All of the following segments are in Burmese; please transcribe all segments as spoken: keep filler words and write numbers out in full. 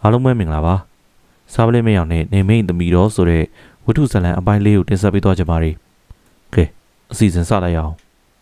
အားလုံးပဲမင်္ဂလာပါစားပလေးမယောင်နဲ့နေမိန်သမီတော်ဆိုတဲ့ဝတ္ထုဇာတ်လမ်းအပိုင်းလေးကိုတင်ဆက်ပေးသွားကြပါမယ်ကဲအစီအစဉ်စလိုက်အောင်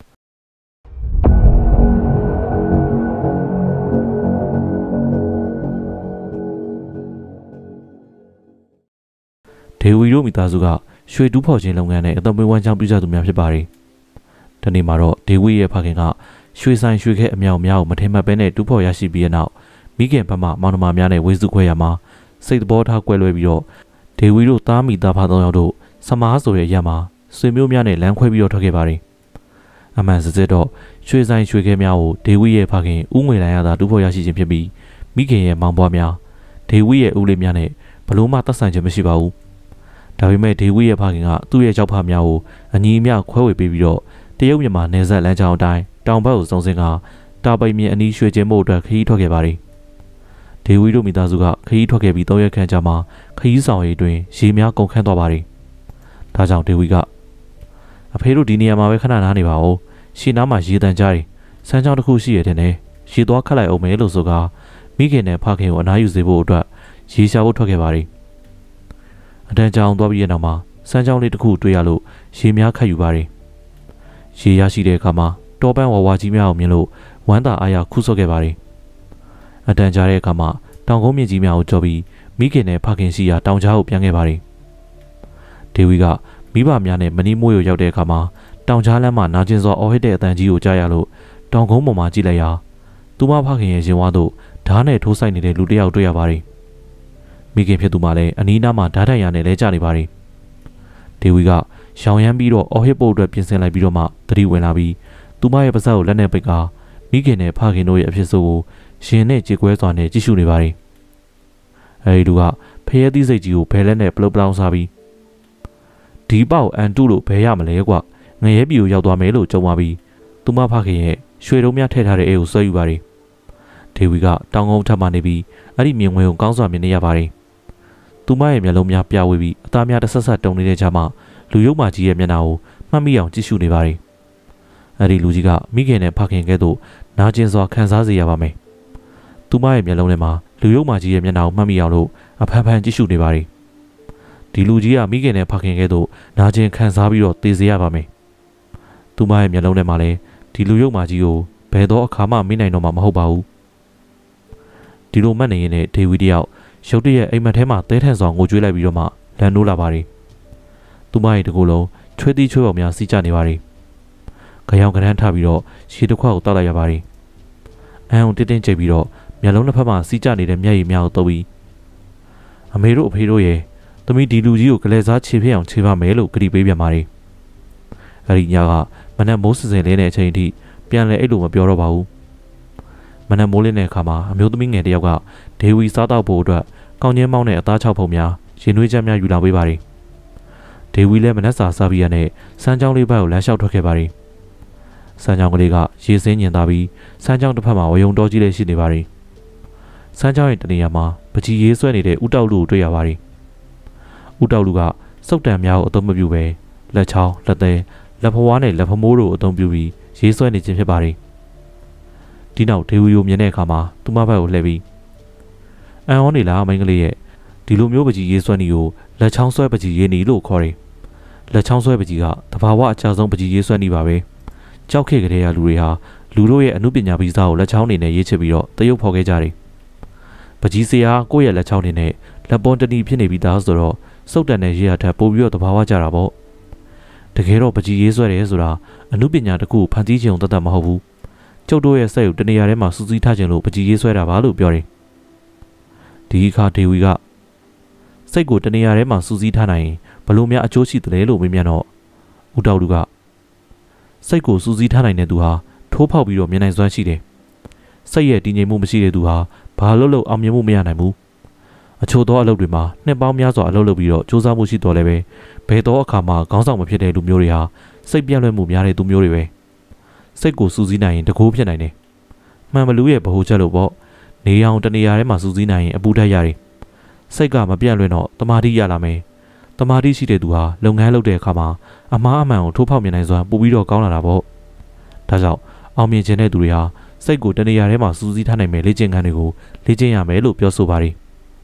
ဒေဝီတို့မိသားစုကရွှေတူးဖော်ခြင်းလုပ်ငန်းနဲ့အသက်မွေးဝမ်းကြောင်းပြုကြသူများဖြစ်ပါတယ်ဒီနေ့မှာတော့ဒေဝီရဲ့ဖခင်ကရွှေဆိုင်ရွှေခဲအမြောက်များကိုမထင်မှတ်ပဲနဲ့တူးဖော်ရရှိပြီးတဲ့နောက်မိခင်ဘက်မှမောင်နှမများနဲ့ဝေစုခွဲရမှာစိတ်သဘောထားကွဲလွဲပြီးတော့ဒေဝီတို့သားမိသားဖသုံးယောက်တို့စမားဆိုတဲ့ရက်မှာဆွေမျိုးများနဲ့လမ်းခွဲပြီးတော့ထွက်ခဲ့ပါတယ်အမှန်စစစ်တော့ရွှေဆိုင်ရွှေခဲများကိုဒေဝီရဲ့ဖခင်ဦးငွေလိုင်ရသာတူးဖော်ရရှိခြင်းဖြစ်ပြီးမိခင်ရဲ့မောင်ပွားများဒေဝီရဲ့ဦးလေးများနဲ့ဘလို့မှသက်ဆိုင်ခြင်းမရှိပါဘူးဒါပေမဲ့ဒေဝီရဲ့ဖခင်ကသူ့ရဲ့ကြောက်ဖများကိုအညီအမျှခွဲဝေပေးပြီးတော့တရုတ်မြန်မာနယ်စပ်လမ်းကြောင်းအတိုင်းတောင်ဘက်ကိုစုံစင်းကတာပိန်မြင့်အနီးရွှေကျင်းမို့အတွက်ခရီးထွက်ခဲ့ပါတယ်ဒေဝီတို့မိသားစုကခရီးထွက်ခဲ့ပြီးသုံးရက်ခန့်ကြာမှခရီးဆောင်ရေးတွင်ရေများကုန်ခန်းသွားပါတယ်ဒါကြောင့်ဒေဝီကအဖေတို့ဒီနေရာမှာပဲခဏနားနေပါဦးရှီနားမှာရေတန်ကြတယ်စမ်းချောင်းတစ်ခုရှိရတဲ့နဲ့ရေသွားခတ်လိုက်အောင်မယ်လို့ဆိုကမိခင်နဲ့ဖခင်ကိုအနားယူစေဖို့အတွက်ရေရှာဖို့ထွက်ခဲ့ပါတယ်အတန်းကြောင်သွားပြီးတဲ့နောက်မှာစမ်းချောင်းလေးတစ်ခုတွေ့ရလို့ရေများခတ်ယူပါတယ်ရေရရှိတဲ့အခါမှာတောပန်းဝဝကြီးများကိုမြင်လို့ဝမ်းသာအားရခုဆော့ခဲ့ပါတယ်အတန်းကြားတဲ့အခါမှာတောင်ကုန်းမြင့်ကြီးများကိုကြော်ပြီးမိခင်နဲ့ဖခင်ရှိရာတောင်ကြားကိုပြန်ခဲ့ပါတယ်ဒေဝီကမိဘများနဲ့မနီးမိုးကိုရောက်တဲ့အခါမှာတောင်ကြားလမ်းမှာနာကျင်စွာအော်ဟစ်တဲ့အတန်ကြီးကိုကြားရလို့တောင်ကုန်းပေါ်မှာကြည့်လိုက်ရာသူမဖခင်ရဲ့ရင်ဝါသို့ဓာတ်နဲ့ထိုးဆိုင်နေတဲ့လူတစ်ယောက်တွေ့ရပါတယ်မိခင်ဖြစ်သူမှလည်းအနီးနားမှာဓာတ်ထိုင်ရနဲ့လဲကျနေပါတယ်ဒေဝီကရှောင်ရမ်းပြီးတော့အော်ဟစ်ဖို့အတွက်ပြင်ဆင်လိုက်ပြီးတော့မှသတိဝင်လာပြီးသူမရဲ့ပါးစပ်ကိုလက်နဲ့ပိတ်ကာမိခင်နဲ့ဖခင်တို့ရဲ့အဖြစ်ဆိုးကိုရှင်နဲ့ကြေကွဲစွာနဲ့ကြည့်ရှုနေပါတယ်အဲဒီလူကဖရဲသီးစိတ်ကြီးကိုဘဲလက်နဲ့ပလုတ်ပလောင်းစားပြီးဒီပေါက်အန်တုလို့ဘဲရမလဲကွငရဲပြည်ကိုရောက်သွားမယ်လို့ကြုံပါပြီးသူမဖခင်ရဲ့ရွှေတုံးများထည့်ထားတဲ့အိမ်ကိုဆွဲယူပါတယ်ဒေဝီကတောင်ကုန်းထပ်မှနေပြီးအဲ့ဒီမြင်ကွင်းကိုကောင်းစွာမြင်နေရပါတယ်သူမရဲ့မျက်လုံးများပြဝေးပြီးအသားများတဆက်ဆက်တုံနေတဲ့ကြားမှာလူရုပ်မာကြီးရဲ့မျက်နှာကိုမှတ်မိအောင်ကြည့်ရှုနေပါတယ်အဲ့ဒီလူကြီးကမိခင်နဲ့ဖခင်ကဲ့သို့နာကျင်စွာခံစားစေရပါမယ်သူမရဲ့မျက်လုံးထဲမှာလူရုပ်မာကြီးရဲ့မျက်နှာကိုမှတ်မိအောင်လို့အဖန်ဖန်ကြည့်ရှုနေပါတယ်ဒီလူကြီးကမိခင်နဲ့ဖခင်ကဲ့သို့နာကျင်ခံစားပြီးတော့သေစေရပါမယ်သူမရဲ့မျက်လုံးထဲမှာလည်းဒီလူရုပ်မာကြီးကိုဘယ်တော့အခါမှမေ့နိုင်တော့မှာမဟုတ်ပါဘူးဒီလိုမှတ်နေရင်လည်းဒေဝီတယောက်ရုတ်တရက်အိမ်မက်ထဲမှာသဲထန်စွာငိုကြွေးလိုက်ပြီးတော့မှလန်နိုးလာပါတယ်သူမရဲ့တကူလုံးချွေးသီးချွေးပေါင်များစီးကျနေပါတယ်ကြောင်ကရမ်းထပြီးတော့ရှည်တစ်ခွက်ကိုတောက်လိုက်ရပါတယ်အန်ကိုတင်းတင်းကျိတ်ပြီးတော့မျက်လုံးတစ်ဖက်မှာစီးကျနေတဲ့မျက်ရည်များကိုတုပ်ပြီးအမေတို့အဖေတို့ရဲ့သမီးဒီလူကြီးကိုကလေးစားခြေဖြစ်အောင်ခြေပါမယ်လို့ကတိပေးပြန်ပါတယ်အဲဒီညကမနက်မိုးစစင်လေးတဲ့အချိန်ထိပြန်လဲအဲ့လိုမပြောတော့ပါဘူးမနက်မိုးလင်းတဲ့အခါမှာအမျိုးသမီးငယ်တယောက်ကဒေဝီစားတော့ဖို့အတွက်ကောင်းချင်းမောင်းတဲ့အသားချောက်ဖုံများရင်နှွေးချက်များယူလာပေးပါတယ်ဒေဝီလည်းမနက်စာစားပြီးရတဲ့စမ်းချောင်းလေးဘက်ကိုလမ်းလျှောက်ထွက်ခဲ့ပါတယ်စမ်းချောင်းကလေးကရေစင်းညင်သားပြီးစမ်းချောင်းတစ်ဖက်မှာဝယုံတော်ကြီးလေးရှိနေပါတယ်စမ်းချောင်းရဲ့တနေရာမှာပကြီးရေးဆွဲနေတဲ့ဥတောက်လူကိုတွေ့ရပါတယ်ဥတောက်လူကစုပ်တံများကိုအသုံးမပြုဘဲလက်ချောင်းလက်သေးလက်ဖွားနဲ့လက်ဖမိုးတို့ကိုအသုံးပြုပြီးရေးဆွဲနေခြင်းဖြစ်ပါတယ်ဒီနောက်ဒေဝီကိုမြင်တဲ့အခါမှာသူမဘက်ကိုလှည့်ပြီးအန်ဟောနေလားမိန်းကလေးရဲ့ဒီလိုမျိုးပကြီးရေးဆွဲနေကိုလက်ချောင်းဆွဲပကြီးရေးနေလို့ခေါ်တယ်လက်ချောင်းဆွဲပကြီးကတဘာဝအချဆုံးပကြီးရေးဆွဲနေပါပဲကြောက်ခဲ့ကြတဲ့လူတွေဟာလူတို့ရဲ့အမှုပညာဗီဇကိုလက်ချောင်းနေနဲ့ရေးချပြီးတော့တရုပ်ဖော်ခဲ့ကြတယ်ပကြီးစရာကိုယ့်ရဲ့လက်ချောင်းနေနဲ့လက်ပွန်တဏီဖြစ်နေပြီးသားဆိုတော့စုပ်တန်တဲ့ရေးရထက်ပိုပြီးတော့တဘာဝကြတာပေါ့တကယ်တော့ပကြီးရေးဆွဲတယ်ဆိုတာအမှုပညာတစ်ခုဖန်တီးခြင်းတတ်တတ်မဟုတ်ဘူးကျုပ်တို့ရဲ့စိတ်ကိုတနေရာထဲမှာစူးစီးထားခြင်းလို့ပကြီးရေးဆွဲတာပါလို့ပြောတယ်ဒီအခါဒေဝီကစိတ်ကိုတနေရာထဲမှာစူးစီးထားနိုင်ရင်ဘလို့များအကျိုးရှိတယ်လို့မေးမြန်းတော့ဦးတောက်လူကစိတ်ကိုစူးစီးထားနိုင်တဲ့သူဟာထိုးဖောက်ပြီးတော့မြင်နိုင်စွမ်းရှိတယ်စိတ်ရဲ့တည်ငြိမ်မှုမရှိတဲ့သူဟာဘာလို့လို့အောင်မြင်မှုမရနိုင်ဘူးအချို့သောအလုပ်တွေမှာနှစ်ပေါင်းများစွာအလုပ်လုပ်ပြီးတော့စူးစမ်းမှုရှိတော်လည်းပဲဘယ်တော့အခါမှခေါင်းဆောင်မဖြစ်တဲ့လူမျိုးတွေဟာစိတ်ပြန့်လွင့်မှုများတဲ့သူမျိုးတွေပဲစိတ်ကိုစူးစီးနိုင်ရင်တကိုးဖြစ်နိုင်တယ်မှန်ဘလူးရဲ့ဗဟိုချက်လို့ပေါ့နေအောင်တနေရာထဲမှာစူးစီးနိုင်ရင်အပူဓာတ်ရတယ်စိတ်ကမပြန့်လွင့်တော့တမာတိရလာမယ်တမာတိရှိတဲ့သူဟာလုပ်ငန်းလုပ်တဲ့အခါမှာအမှားအမှန်ကိုထိုးဖောက်မြင်နိုင်စွာပို့ပြီးတော့ကောင်းလာတာပေါ့ဒါကြောင့်အောင်မြင်ခြင်းတဲ့သူတွေဟာစိတ်ကိုတနေရာထဲမှာစူးစီးထားနိုင်မယ်လေ့ကျင့်ခန်းတွေကိုလေ့ကျင့်ရမယ်လို့ပြောဆိုပါတယ်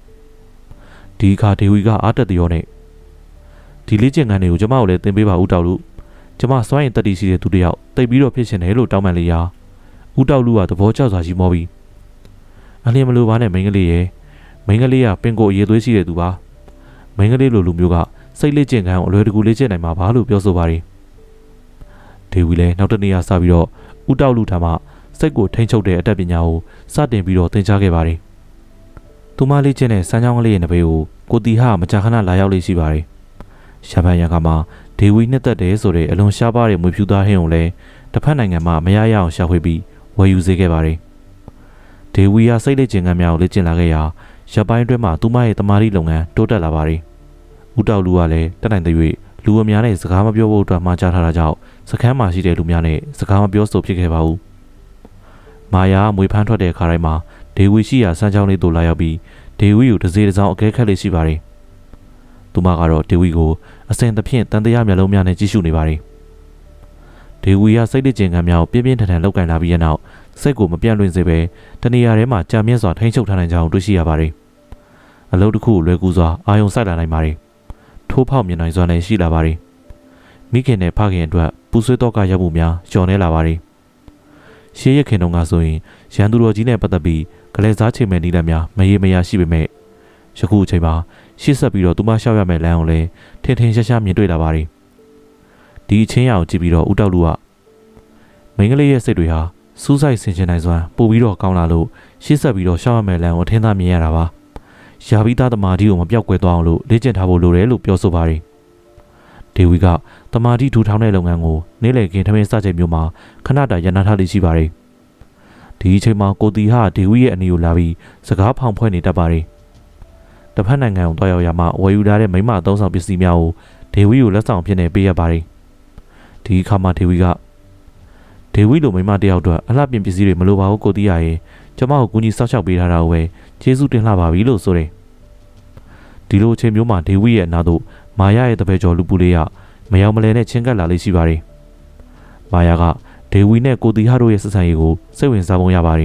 ဒီအခါဒေဝီကအားတက်တရောနဲ့ဒီလေးကျင်ကန်တွေကိုကျမကိုလည်းသင်ပေးပါဦးတောက်လူကျမစွမ်းရင်တက်တီရှိတဲ့သူတယောက်တိတ်ပြီးတော့ဖြစ်ရှင်တယ်လို့တောင်းပန်လေရာဦးတောက်လူကသဘောကျစွာရှိမောပြီးအလျင်မလိုပါနဲ့မိန်းကလေးရဲ့မိန်းကလေးကပင်ကိုအရေးသွေးရှိတဲ့သူပါမိန်းကလေးလိုလူမျိုးကစိတ်လေးကျင်ကန်ကိုအလွယ်တကူလေးကျင့်နိုင်မှာပါလို့ပြောဆိုပါတယ်ဒေဝီလည်းနောက်တစ်နေ့ကစပြီးတော့ဦးတောက်လူထံမှစိတ်ကိုထိန်းချုပ်တဲ့အတတ်ပညာကိုစတင်ပြီးတော့သင်ကြားခဲ့ပါတယ်သူမလေးကျင့်တဲ့စမ်းချောင်းကလေးရဲ့နဘေးကိုကိုတီဟာမကြာခဏလာရောက်လေးရှိပါတယ်ရှာပန်ရံကမှာဒေဝီနှစ်သက်တယ်ဆိုတဲ့အလွန်ရှားပါးတဲ့မွေဖြူသားဟင်းကိုလည်းတစ်ဖက်နိုင်ငံမှာမရရအောင်ရှာဖွေပြီးဝယ်ယူစေခဲ့ပါတယ်ဒေဝီဟာစိတ်လေးကျင်ကန်းများကိုလေ့ကျင့်လာခဲ့ရာရပ်ပိုင်းအတွင်းမှာသူမရဲ့တမာရီလုပ်ငန်းတိုးတက်လာပါတယ်ဦးတောက်လူကလည်းတက်နိုင်တဲ့၍လူအများနဲ့စကားမပြောဖို့အတွက်မှားကြားထားတာကြောင့်စခန်းမှာရှိတဲ့လူများနဲ့စကားမပြောဆိုဖြစ်ခဲ့ပါဘူးမာယာမွေဖန်းထွက်တဲ့အခါတိုင်းမှာဒေဝီရှိရာစမ်းချောင်းလေးသို့လာရောက်ပြီးဒေဝီကိုတစ်စေတစ်စောင်းအကဲခတ်လေးရှိပါတယ်သူမကတော့ဒေဝီကိုအစဉ်သဖြင့်တန်တရားမျက်လုံးများနဲ့ကြည့်ရှုနေပါတယ်ဒေဝီကစိတ်တကျင်ကံများကိုပြင်းပြင်းထန်ထန်လောက်ကင်လာပြီးတဲ့နောက်စိတ်ကိုမပြန့်လွင့်စေဘဲတနေရာထဲမှာကြာမြင့်စွာထိန်းချုပ်ထားနိုင်ကြောင်းတွေ့ရှိရပါတယ်အလုပ်တစ်ခုကိုလွယ်ကူစွာအာရုံစိုက်လာနိုင်ပါတယ်ထိုးဖောက်မြင်နိုင်စွာနဲ့ရှိလာပါတယ်မိခင်နဲ့ဖခင်အတွက်ပူဆွေးတော့ကရောက်မှုများလျော်နေလာပါတယ်ရှေးရခင်တုန်းကဆိုရင်ရန်သူတော်ကြီးနဲ့ပတ်သက်ပြီးကလေးစားချိန်မဲ့နီးလက်များမရေမရရှိပေမဲ့ယခုအချိန်မှာရှေ့ဆက်ပြီးတော့သူမရှောက်ရမယ့်လမ်းကိုလည်းထင်ထင်ရှားရှားမြင်တွေ့လာပါတယ်ဒီအချင်းရအောင်ကြည့်ပြီးတော့ဦးတောက်လူကမိန်းကလေးရဲ့စိတ်တွေဟာစူးစိုက်ဆင်ခြင်နိုင်စွမ်းပို့ပြီးတော့ကောင်းလာလို့ရှေ့ဆက်ပြီးတော့ရှောက်ရမယ့်လမ်းကိုထင်သာမြင်ရတာပါရာဘီသားတမာတီကိုမပြောက်ကွယ်သွားအောင်လို့လေ့ကျင့်ထားဖို့လိုတယ်လို့ပြောဆိုပါတယ်ဒေဝီကတမာတီထူထောင်တဲ့လုပ်ငန်းကိုနေ့လည်ခင်းထမင်းစချိန်မျိုးမှာခဏတာရန်နာထားလေးရှိပါတယ်ဒီအချိန်မှာကိုတီဟာဒေဝီရဲ့အနီကိုလာပြီးစကားဖောင်ဖွဲ့နေတတ်ပါတယ်တစ်ဖက်နိုင်ငံကိုတွားရောက်ရမှဝယ်ယူထားတဲ့မိမအသုံးဆောင်ပစ္စည်းများကိုဒေဝီကိုလက်ဆောင်ဖြစ်နေပေးရပါတယ်ဒီအခါမှာဒေဝီကဒေဝီလိုမိမတယောက်အတွက်အလှပြင်ပစ္စည်းတွေမလိုပါဘူးကိုတီရရဲ့ကျမကိုကူညီစောင့်ရှောက်ပေးထားတာကိုပဲကျေးဇူးတင်လှပါပြီလို့ဆိုတယ်ဒီလိုအချိန်မျိုးမှာဒေဝီရဲ့အနာတို့မာယာရဲ့တပည့်ကျော်လူပူလေးကမယောင်မလဲနဲ့ချင်းကပ်လာလေးရှိပါတယ်မာယာကဒေဝီနဲ့ကိုတီဟာတို့ရဲ့ဆက်ဆံရေးကိုစိတ်ဝင်စားပုံရပါတယ်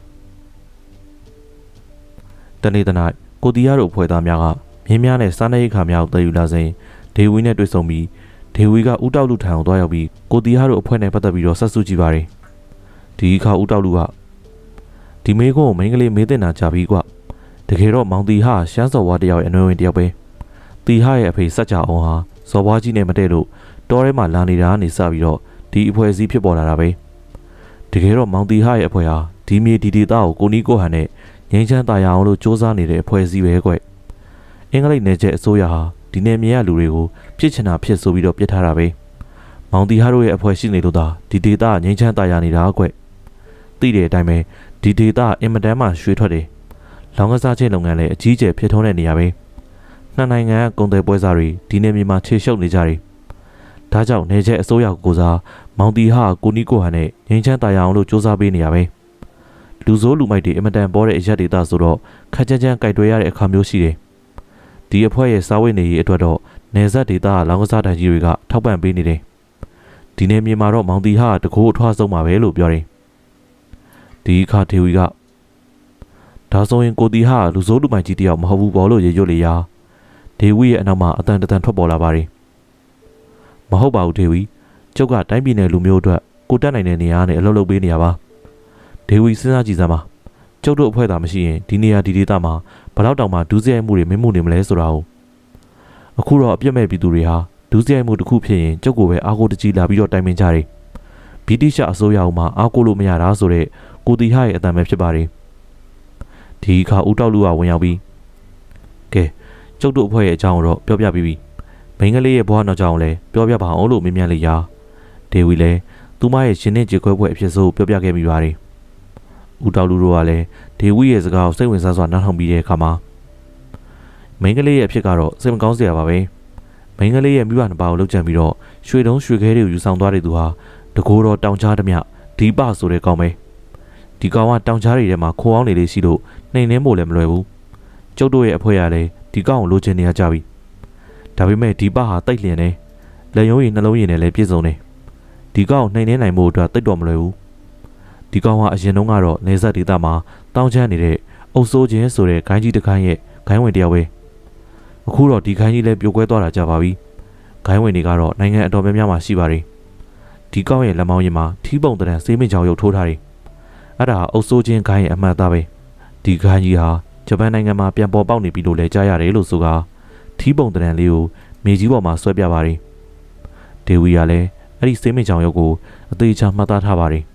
တနေ့တနေ့ကိုတီဟာတို့အဖွဲ့သားများကမြင်းများနဲ့စားနပ်ရိက္ခာများကိုတည်ယူလာစဉ်ဒေဝီနဲ့တွေ့ဆုံပြီးဒေဝီကဦးတောက်လူထံကိုသွားရောက်ပြီးကိုတီဟာတို့အဖွဲ့နဲ့ပတ်သက်ပြီးတော့ဆက်စုကြည့်ပါတယ်ဒီအခါဦးတောက်လူကဒီမေးခွန်းကိုမိန်းကလေးမေးတင်တာကြပြီကွတကယ်တော့မောင်တီဟာရှမ်းစော်ဝါတယောက်ရဲ့အနွယ်ဝင်တယောက်ပဲတီဟာရဲ့အဖေစက်ကြအောင်ဟာစော်ဘွားကြီးနဲ့မတည့်လို့တောထဲမှာလာနေတာကနေစပြီးတော့ဒီအဖွဲ့အစည်းဖြစ်ပေါ်လာတာပဲတကယ်တော့မောင်တီဟာရဲ့အဖွဲ့ဟာဒီမြေဒီဒေသကိုကိုနီးကိုဟန်နဲ့ငိမ့်ချမ်းသာရအောင်လို့စ조사နေတဲ့အဖွဲ့အစည်းပဲကွအင်္ဂလိပ်နယ်ကျဲအစိုးရဟာဒီနယ်မြေကလူတွေကိုပြစ်ချင်တာဖြစ်ဆိုပြီးတော့ပြစ်ထားတာပဲမောင်တီဟာတို့ရဲ့အဖွဲ့ရှိနေလို့သာဒီဒေသငိမ့်ချမ်းသာရနေတာကွသိတဲ့အတိုင်းပဲဒီဒေသအင်မတန်မှရွှေထွက်တယ်လောင်ကစားခြင်းလုပ်ငန်းလည်းအကြီးအကျယ်ဖြစ်ထွန်းတဲ့နေရာပဲနှစ်နိုင်ငံကကုန်တယ်ပွဲစားတွေဒီနယ်မြေမှာခြေရှုပ်နေကြတယ်ဒါကြောင့်နေကျဲအစိုးရကိုစားမောင်တီဟာကိုနီးကိုဟန်နဲ့ငိမ့်ချမ်းသာရအောင်လို့စ조사ပေးနေရပဲလူဆိုးလူမိုက်တွေအင်မတန်ပေါ်တဲ့အရက်ဒေသဆိုတော့ခက်ကြမ်းကြမ်းကြိုက်တွဲရတဲ့အခါမျိုးရှိတယ်ဒီအဖွဲ့ရဲ့စာဝတ်နေရေးအတွက်တော့နေဆက်ဒေသကလောင်ကစားတိုင်ကြီးတွေကထောက်ပံ့ပေးနေတယ်ဒီနယ်မြေမှာတော့မောင်တီဟာတကိုးအထွားဆုံးပါပဲလို့ပြောတယ်ဒီအခါဒေဝီကဒါဆိုရင်ကိုတီဟာလူဆိုးလူမိုက်ကြီးတယောက်မဟုတ်ဘူးပေါ့လို့ရေရွတ်လေရာဒေဝီရဲ့အနောက်မှာအတန်တန်ထွက်ပေါ်လာပါတယ်မဟုတ်ပါဘူးဒေဝီကျုပ်ကတိုင်းပြည်နယ်လူမျိုးအတွက်ကိုတက်နိုင်တဲ့နေရာနဲ့အလုပ်လုပ်ပေးနေရပါဒေဝီစဉ်းစားကြည့်စမ်းပါကျုပ်တို့အဖွဲ့သားမရှိရင်ဒီနေရာဒီဒေသမှာဘလောက်တောင်မှဒူးစရိုက်မှုတွေမင်းမှုနေမလဲဆိုတာကိုအခုတော့အပြစ်မဲ့ပြည်သူတွေဟာဒူးစရိုက်မှုတစ်ခုဖြစ်ရင်ကျုပ်ကိုပဲအားကိုးတကြီးလာပြီးတော့တိုင်ပင်ကြတယ်ဗြိတိရှ်အစိုးရကမှအားကိုးလို့မရတာဆိုတဲ့ကိုတီဟာရဲ့အတန်ပဲဖြစ်ပါတယ်ဒီအခါဦးတောက်လူကဝင်ရောက်ပြီးကဲကျုပ်တို့အဖွဲ့ရဲ့အကြောင်းကိုတော့ပြောပြပြီးပြီမိန်းကလေးရဲ့ဘဝနောက်ကြောင်းလည်းပြောပြပါအောင်လို့မြင်မြန်လေးရာဒေဝီလည်းသူမရဲ့ရှင်နဲ့ကြေခွဲပွဲအဖြစ်ဆိုပြောပြခဲ့မိပါတယ်ဦးတောက်လူတို့ကလည်းဒေဝီရဲ့စကားကိုစိတ်ဝင်စားစွာနားထောင်ပြီးတဲ့အခါမှာမိန်းကလေးရဲ့အဖြစ်ကတော့စိတ်မကောင်းစရာပါပဲမိန်းကလေးရဲ့မိဘနှစ်ပါးကိုလှုပ်ကြံပြီးတော့ရွှေတုံးရွှေခဲတွေကိုယူဆောင်သွားတဲ့သူဟာတကိုယ်တော်တောင်ကြားသမျှဒီပဆိုတဲ့ကောင်ပဲဒီကောင်ကတောင်ကြားတွေထဲမှာခိုးအောင်နေလေးရှိလို့နှိမ်နှင်းဖို့လည်းမလွယ်ဘူးကျုပ်တို့ရဲ့အဖွဲ့ကလည်းဒီကောင်ကိုလိုချင်နေရကြပြီဒါပေမဲ့ဒီပဟာတိတ်လျင်နေလက်ရုံးရည်နှလုံးရည်နဲ့လည်းပြည့်စုံနေဒီကောင်နှိမ်နှင်းနိုင်မှုအတွက်တိတ်တော်မလွယ်ဘူးဒီကောင်ကအရင်တုန်းကတော့နေဆက်ဒေသမှာတောင်းချမ်းနေတဲ့အုပ်စိုးခြင်းဆိုတဲ့ဂိုင်းကြီးတစ်ခိုင်းရဲ့ဂိုင်းဝင်တယောက်ပဲအခုတော့ဒီခိုင်းကြီးလည်းပြိုကွဲသွားတာကြပါပြီခိုင်းဝင်တွေကတော့နိုင်ငံအတော်များများမှာရှိပါတယ်ဒီကောင်းရဲ့လက်မောင်းရင်မှာထီးပုံတရံဆေးမင်းချောင်ရုပ်ထိုးထားတယ်အဲ့ဒါအုပ်စိုးချင်းခိုင်းရဲ့အမှတ်သားပဲဒီခိုင်းကြီးဟာဂျပန်နိုင်ငံမှာပြန်ပေါ်ပေါက်နေပြီလို့လည်းကြားရတယ်လို့ဆိုကထီးပုံတရံလေးကိုမြေကြီးပေါ်မှာဆွဲပြပါတယ်ဒေဝီကလည်းအဲ့ဒီဆေးမင်းချောင်ရုပ်ကိုအသေးချာမှတ်သားထားပါတယ်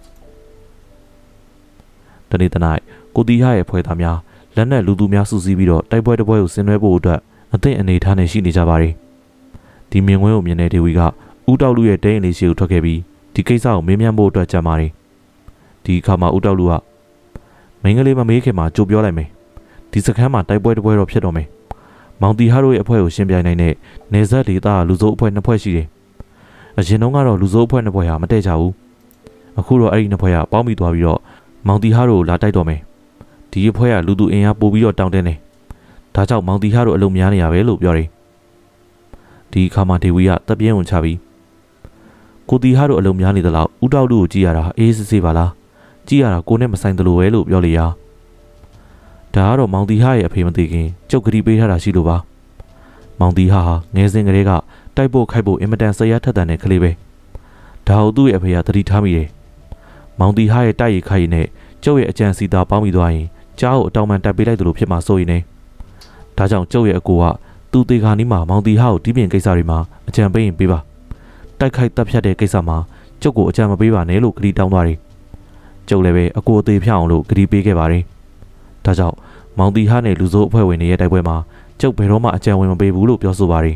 တနေ့တနေ့ကိုတီဟရဲ့ဖွဲသားများလက်နက်လူသူများစုစည်းပြီးတော့တိုက်ပွဲတစ်ပွဲကိုဆင်နွှဲဖို့အတွက်အသင့်အနေထားနဲ့ရှိနေကြပါတယ်ဒီမြင်ကွင်းကိုမြင်တဲ့ဒေဝီကဦးတောက်လူရဲ့တဲရင်လေးရှိကိုထွက်ခဲ့ပြီးဒီကိစ္စကိုမေးမြန်းဖို့အတွက်ကြံပါတယ်ဒီအခါမှာဦးတောက်လူကမင်းကလေးမမေးခင်မှာကြိုပြောလိုက်မယ်ဒီစခန်းမှာတိုက်ပွဲတစ်ပွဲတော့ဖြစ်တော့မယ်မောင်တီဟာတို့ရဲ့အဖွဲ့ကိုရှင်းပြနိုင်တဲ့နေဆက်ဒေသလူစိုးအဖွဲ့နှစ်ဖွဲ့ရှိတယ်အရင်တုန်းကတော့လူစိုးအဖွဲ့နှစ်ဖွဲ့ဟာမတည့်ကြဘူးအခုတော့အဲ့ဒီနှစ်ဖွဲ့ကပေါင်းပြီးသွားပြီးတော့မောင်တီဟာတို့လာတိုက်တော့မယ်ဒီအဖွဲ့ကလူသူအင်အားပို့ပြီးတော့တောင်းတင်းနေဒါကြောင့်မောင်တီဟာတို့အလုံးများနေရပဲလို့ပြောတယ်ဒီအခါမှာဒေဝီကတပ်ပြင်းဝင်ချပြီးကိုတီဟာတို့အလုံးများနေသလောက်ဦးတောက်လူကိုကြည့်ရတာအေးစစ်စစ်ပါလားကြည့်ရတာကိုနဲ့မဆိုင်သလိုပဲလို့ပြောလေရာဒါကတော့မောင်တီဟာရဲ့အဖေမသိခင်ကျုပ်ကတိပေးထားတာရှိလို့ပါမောင်တီဟာဟာငယ်စဉ်ကလေးကတိုက်ဖို့ခိုက်ဖို့အင်မတန်ဆရာထက်တန်တဲ့ကလေးပဲဒါဟုတ်သူ့ရဲ့အဖေကသတိထားမိတယ်မောင်တီဟာရဲ့တိုက်ရိုက်ခိုက်ရင်နဲ့ကျုပ်ရဲ့အကြံစီတာပေါင်းပြီးသွားရင်ကြားကိုအတောင်ပန်တက်ပေးလိုက်သလိုဖြစ်မှာစိုးရင်နေဒါကြောင့်ကျုပ်ရဲ့အကိုကသူ့တေခါနီးမှာမောင်တီဟာကိုတီးပြင်ကိစ္စတွေမှာအကြံပေးရင်ပေးပါတိုက်ခိုက်တပ်ဖြတ်တဲ့ကိစ္စမှာကျုပ်ကိုအကြံမပေးပါနဲ့လို့ကတိတောင်းသွားတယ်ကျုပ်လည်းပဲအကိုအသေးဖြောင်းအောင်လို့ကတိပေးခဲ့ပါတယ်ဒါကြောင့်မောင်တီဟာနဲ့လူစိုးအဖွဲ့ဝင်တွေရဲ့တိုက်ပွဲမှာကျုပ်ဘယ်တော့မှအကြံဝင်မပေးဘူးလို့ပြောဆိုပါတယ်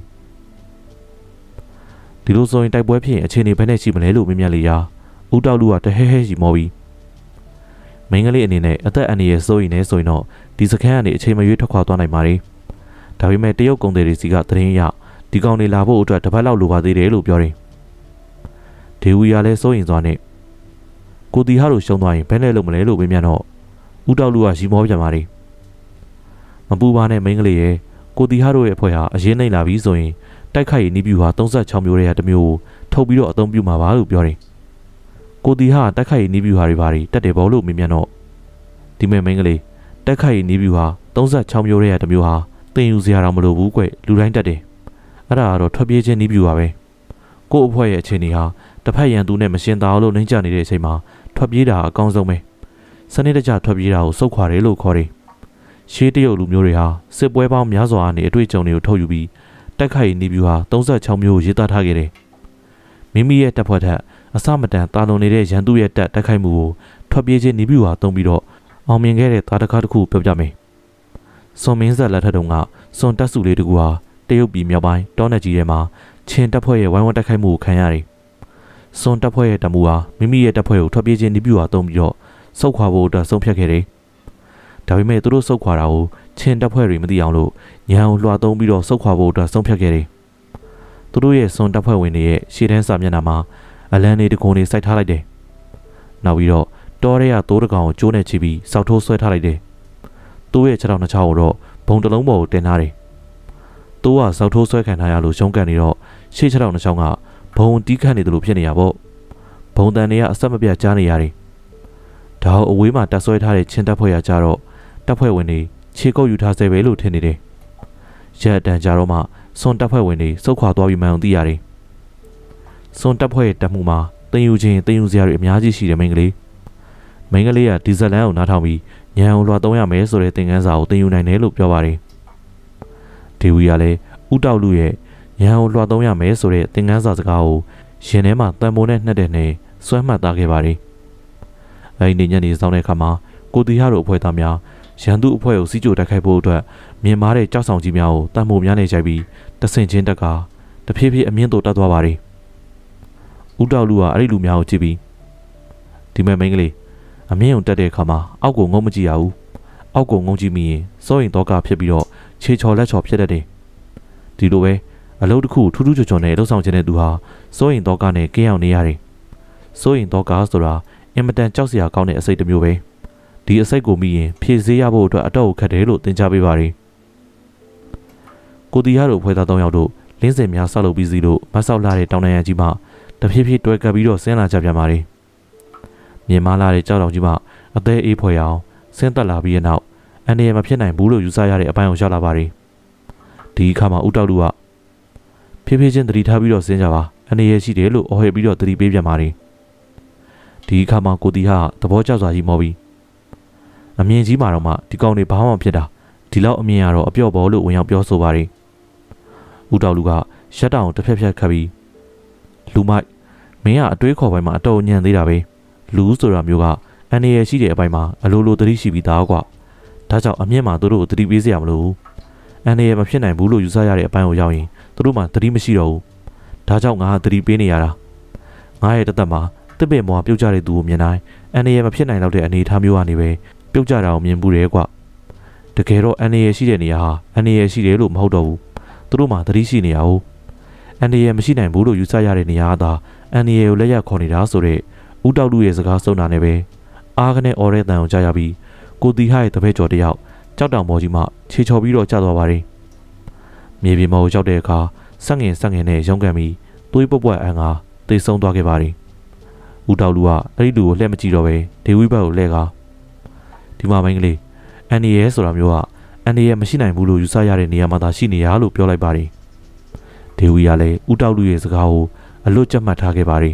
ဒီလိုဆိုရင်တိုက်ပွဲဖြစ်ရင်အခြေအနေဘယ်နဲ့ရှိမလဲလို့မြင်မြတ်လေရာဦးတောက်လူကတဟဲဟဲရှိမောပြီးမင်းကလေးအနေနဲ့အသက်အန္တရာယ်စိုးရင်လည်းဆိုရင်တော့ဒီစခန်းကနေအချိန်မရွေးထွက်ခွာသွားနိုင်ပါတယ်ဒါပေမဲ့တရုတ်ကုန်သည်တွေစီကသတင်းရဒီကောင်တွေလာဖို့အတွက်တစ်ပတ်လောက်လိုပါသေးတယ်လို့ပြောတယ်ဒေဝီကလည်းစိုးရင်စွာနဲ့ကိုတီဟာတို့ရှုံးသွားရင်ဘယ်နဲ့လုပ်မလဲလို့မေးမြန်းတော့ဦးတောက်လူကရီမောပြန်ပါတယ်မပူပါနဲ့မင်းကလေးရဲ့ကိုတီဟာတို့ရဲ့အဖွဲ့ဟာအရင်နိုင်လာပြီဆိုရင်တိုက်ခိုက်ရေးနီးပြူဟာသုံးဆယ့်ခြောက်မျိုးတည်းဟာတစ်မျိုးထုတ်ပြီးတော့အသုံးပြုမှာပါလို့ပြောတယ်ကိုတီဟာတိုက်ခိုက်ရေးနီးပြူဟာတွေပါတွေတက်တယ်ဘောလို့မေးမြန်းတော့ဒီမဲ့မင်းကလေးတိုက်ခိုက်ရေးနီးပြူဟာသုံးဆယ့်ခြောက်မျိုးတည်းဟာတစ်မျိုးဟာတင်ယူစရာတော့မလိုဘူးကွလူတိုင်းတက်တယ်အဲ့ဒါကတော့ထွက်ပြေးခြင်းနီးပြူပါပဲကို့အဖွဲ့ရဲ့အခြေအနေဟာတစ်ဖက်ရန်သူနဲ့မရှင်းသာအောင်လို့နှိမ့်ချနေတဲ့အချိန်မှာထွက်ပြေးတာအကောင်းဆုံးပဲစနစ်တကျထွက်ပြေးတာကိုစုပ်ခွာတယ်လို့ခေါ်တယ်ရှေးတရုတ်လူမျိုးတွေဟာစစ်ပွဲပေါင်းများစွာနဲ့အတွေ့အကြုံတွေကိုထုတ်ယူပြီးတိုက်ခိုက်ရေးနီးပြူဟာသုံးဆယ့်ခြောက်မျိုးကိုရေးသားထားခဲ့တယ်မိမိရဲ့တပ်ဖွဲ့ထက်အစမတန်တာလွန်နေတဲ့ရန်သူရဲ့တပ်တိုက်ခိုက်မှုကိုထွက်ပြေးခြင်းနီးပြူဟာတုံးပြီးတော့အောင်မြင်ခဲ့တဲ့တာတကားတစ်ခုပြောပြမယ်စွန်မင်းဆက်လက်ထက်တုန်းကစွန်တပ်စုလေးတကူဟာတရုတ်ပြည်မြောက်ပိုင်းတောနယ်ကြီးထဲမှာချင်းတပ်ဖွဲ့ရဲ့ဝိုင်းဝန်းတိုက်ခိုက်မှုကိုခံရတယ်စွန်တပ်ဖွဲ့ရဲ့တမူဟာမိမိရဲ့တပ်ဖွဲ့ကိုထွက်ပြေးခြင်းနီးပြူဟာတုံးပြီးတော့စုပ်ခွာဖို့အတွက်ဆုံးဖြတ်ခဲ့တယ်ဒါပေမဲ့သူတို့စုပ်ခွာတာကိုချင်းတပ်ဖွဲ့တွေမသိအောင်လို့ညံကိုလွှာသုံးပြီးတော့စုပ်ခွာဖို့အတွက်ဆုံးဖြတ်ခဲ့တယ်သူတို့ရဲ့စွန်တပ်ဖွဲ့ဝင်တွေရဲ့ရှေ့တန်းစာမျက်နှာမှာအလန်းလေးတကုံလေးစိုက်ထားလိုက်တယ်နောက်ပြီးတော့တောရဲကသိုးတကောင်ကိုကျိုးနဲ့ချပြီးစောက်ထိုးဆွဲထားလိုက်တယ်သူ့ရဲ့ခြေထောက်နှစ်ချောင်းကိုတော့ဘုံတစ်လုံးပေါ်ကိုတင်ထားတယ်သူကစောက်ထိုးဆွဲခံထားရလို့ရှုံးကန်နေတော့ရှေ့ခြေထောက်နှစ်ချောင်းကဘုံတီးခတ်နေတယ်လို့ဖြစ်နေရပေါ့ဘုံတန်တွေကအဆက်မပြတ်ကြားနေရတယ်ဒါအဝေးမှာတက်ဆွဲထားတဲ့ချင်းတပ်ဖွဲ့ရကြတော့တပ်ဖွဲ့ဝင်တွေခြေကုပ်ယူထားဆဲပဲလို့ထင်နေတယ်ရက်တန်ကြတော့မှစွန်တပ်ဖွဲ့ဝင်တွေစုတ်ခွာသွားပြီးမှန်းသိရတယ်စွန်တပ်ဖွဲ့ရဲ့တပ်မှုမှာတင်ယူခြင်းတင်ယူစရာတွေအများကြီးရှိတယ်မင်းကလေးမင်းကလေးကဒီဇလန်ကိုနားထောင်ပြီးညံအောင်လွှာသုံးရမယ်ဆိုတဲ့သင်ခန်းစာကိုတင်ယူနိုင်တယ်လို့ပြောပါတယ်ဒေဝီကလည်းဦးတောက်လူရဲ့ညံအောင်လွှာသုံးရမယ်ဆိုတဲ့သင်ခန်းစာစကားကိုရင်ထဲမှာတန်ဖိုးနဲ့နှက်တဲ့နဲ့ဆွဲမှတ်သားခဲ့ပါတယ်အဲဒီညနေဆောင်တဲ့အခါမှာကိုတီဟာတို့အဖွဲ့သားများရန်သူအဖွဲ့ကိုစီးကြိုတိုက်ခိုက်ဖို့အတွက်မြင်မာတဲ့ကြောက်ဆောင်ကြီးများကိုတန်ဖိုးများနေကြပြီးတဆင်ချင်းတက်ကတဖြည်းဖြည်းအမြင့်သို့တက်သွားပါတယ်ဦးတောက်လူကအဲ့ဒီလူများကိုကြည့်ပြီးဒီမဲ့မင်းကလေးအမြင့်ုံတက်တဲ့အခါမှာအောက်ကိုငုံမကြည့်ရဘူးအောက်ကိုငုံကြည့်မိရင်စိုးရင်တော့ကဖြစ်ပြီးတော့ခြေချော်လက်ချော်ဖြစ်တတ်တယ်ဒီလိုပဲအလုပ်တစ်ခုထူးထူးချွန်ချွန်နဲ့လှုပ်ဆောင်ခြင်းတဲ့သူဟာစိုးရင်တော့ကနဲ့ကင်းအောင်နေရတယ်စိုးရင်တော့ကဆိုတာအင်မတန်ကြောက်စရာကောင်းတဲ့အစိတ်တစ်မျိုးပဲဒီအစိတ်ကိုမိရင်ဖြည့်ဆေးရဖို့အတွက်အတော့ခက်တယ်လို့သင်ကြားပေးပါတယ်ကိုတီဟာတို့ဖွဲ့သား၃ယောက်တို့လင်းစင်များဆောက်လုပ်ပြီးစီလို့မဆောက်လာတဲ့တောင်တန်းရကြီးမှတဖြည်းဖြည်းတွဲကပ်ပြီးတော့ဆင်းလာကြပြန်ပါတယ်မြင်မလာတဲ့ကြောက်တောင်ကြီးမှအသေးအေးဖွယ်အောင်ဆင်းသက်လာပြီးတဲ့နောက်အန်ဒီရမဖြစ်နိုင်ဘူးလို့ယူဆရတဲ့အပိုင်းကိုရောက်လာပါတယ်ဒဒီအခါမှာဦးတောက်လူကဖြည်းဖြည်းချင်းသတိထားပြီးတော့ဆင်းကြပါအနေရရှိတယ်လို့အော်ဟစ်ပြီးတော့သတိပေးပြန်ပါတယ်ဒီအခါမှာကိုတီဟာသဘောကျစွာကြီးမောပြီးအမြင်ကြီးမှာတော့မှဒီကောင်တွေဘာမှမဖြစ်တာဒီလောက်အမြင်ရတော့အပြော့ပေါ်လို့ဝင်ရောက်ပြောဆိုပါတယ်ဦးတောက်လူကရှက်တောင်တစ်ဖက်ဖက်ခတ်ပြီးလူမိုက်မင်းကအတွေးခေါ်ပိုင်းမှာအတော်ညံသေးတာပဲလူဆိုတာမျိုးကအန်ရရှိတဲ့အပိုင်းမှာအလိုလိုသတိရှိပြီးသားကွာဒါကြောင့်အမြင့်မှာသူတို့ကိုသတိပေးစရာမလိုဘူးအန်ရမဖြစ်နိုင်ဘူးလို့ယူဆရတဲ့အပိုင်းကိုရောက်ရင်သူတို့မှသတိမရှိတော့ဘူးဒါကြောင့်ငါသတိပေးနေရတာငါရဲ့တသက်မှာတစ်ပင်မောပြုတ်ကြတဲ့သူကိုမြင်တိုင်းအန်ရမဖြစ်နိုင်တော့တဲ့အနေအထားမျိုးကနေပဲပြုတ်ကြတာကိုမြင်ဘူးတယ်ကွာတကယ်တော့အန်ရရှိတဲ့နေရာဟာအန်ရရှိတယ်လို့မဟုတ်တော့ဘူးသူတို့မှသတိရှိနေရအောင်အန်ရမရှိနိုင်ဘူးလို့ယူဆရတဲ့နေရာသာအန်ရကိုလက်ရခေါ်နေတာဆိုတဲ့ဦးတောက်လူရဲ့စကားစုံတာနဲ့ပဲအားကနေအော်ရဲတန်ကိုကြားရပြီးကိုတီဟာရဲ့တပည့်ကျော်တယောက်ကြောက်တောင်ပေါ်ကြီးမှခြေချော်ပြီးတော့ကျသွားပါတယ်မြေပြင်ပေါ်ကိုရောက်တဲ့အခါဆက်ငင်ဆက်ငင်နဲ့ရုန်းကန်ပြီးသွေးပွက်ပွက်အန်ကတိတ်ဆုံးသွားခဲ့ပါတယ်ဦးတောက်လူကအဲ့ဒီလူကိုလှည့်မကြည့်တော့ပဲဒေဝီဘက်ကိုလှည့်ကားဒီမှာမင်းကလေးအန်ဒီရဲဆိုတာမျိုးကအန်ဒီရဲမရှိနိုင်ဘူးလို့ယူဆရတဲ့နေရာမှာသာရှိနေရလို့ပြောလိုက်ပါတယ်ဒေဝီကလည်းဦးတောက်လူရဲ့စကားကိုအလွတ်ကျမှတ်ထားခဲ့ပါတယ်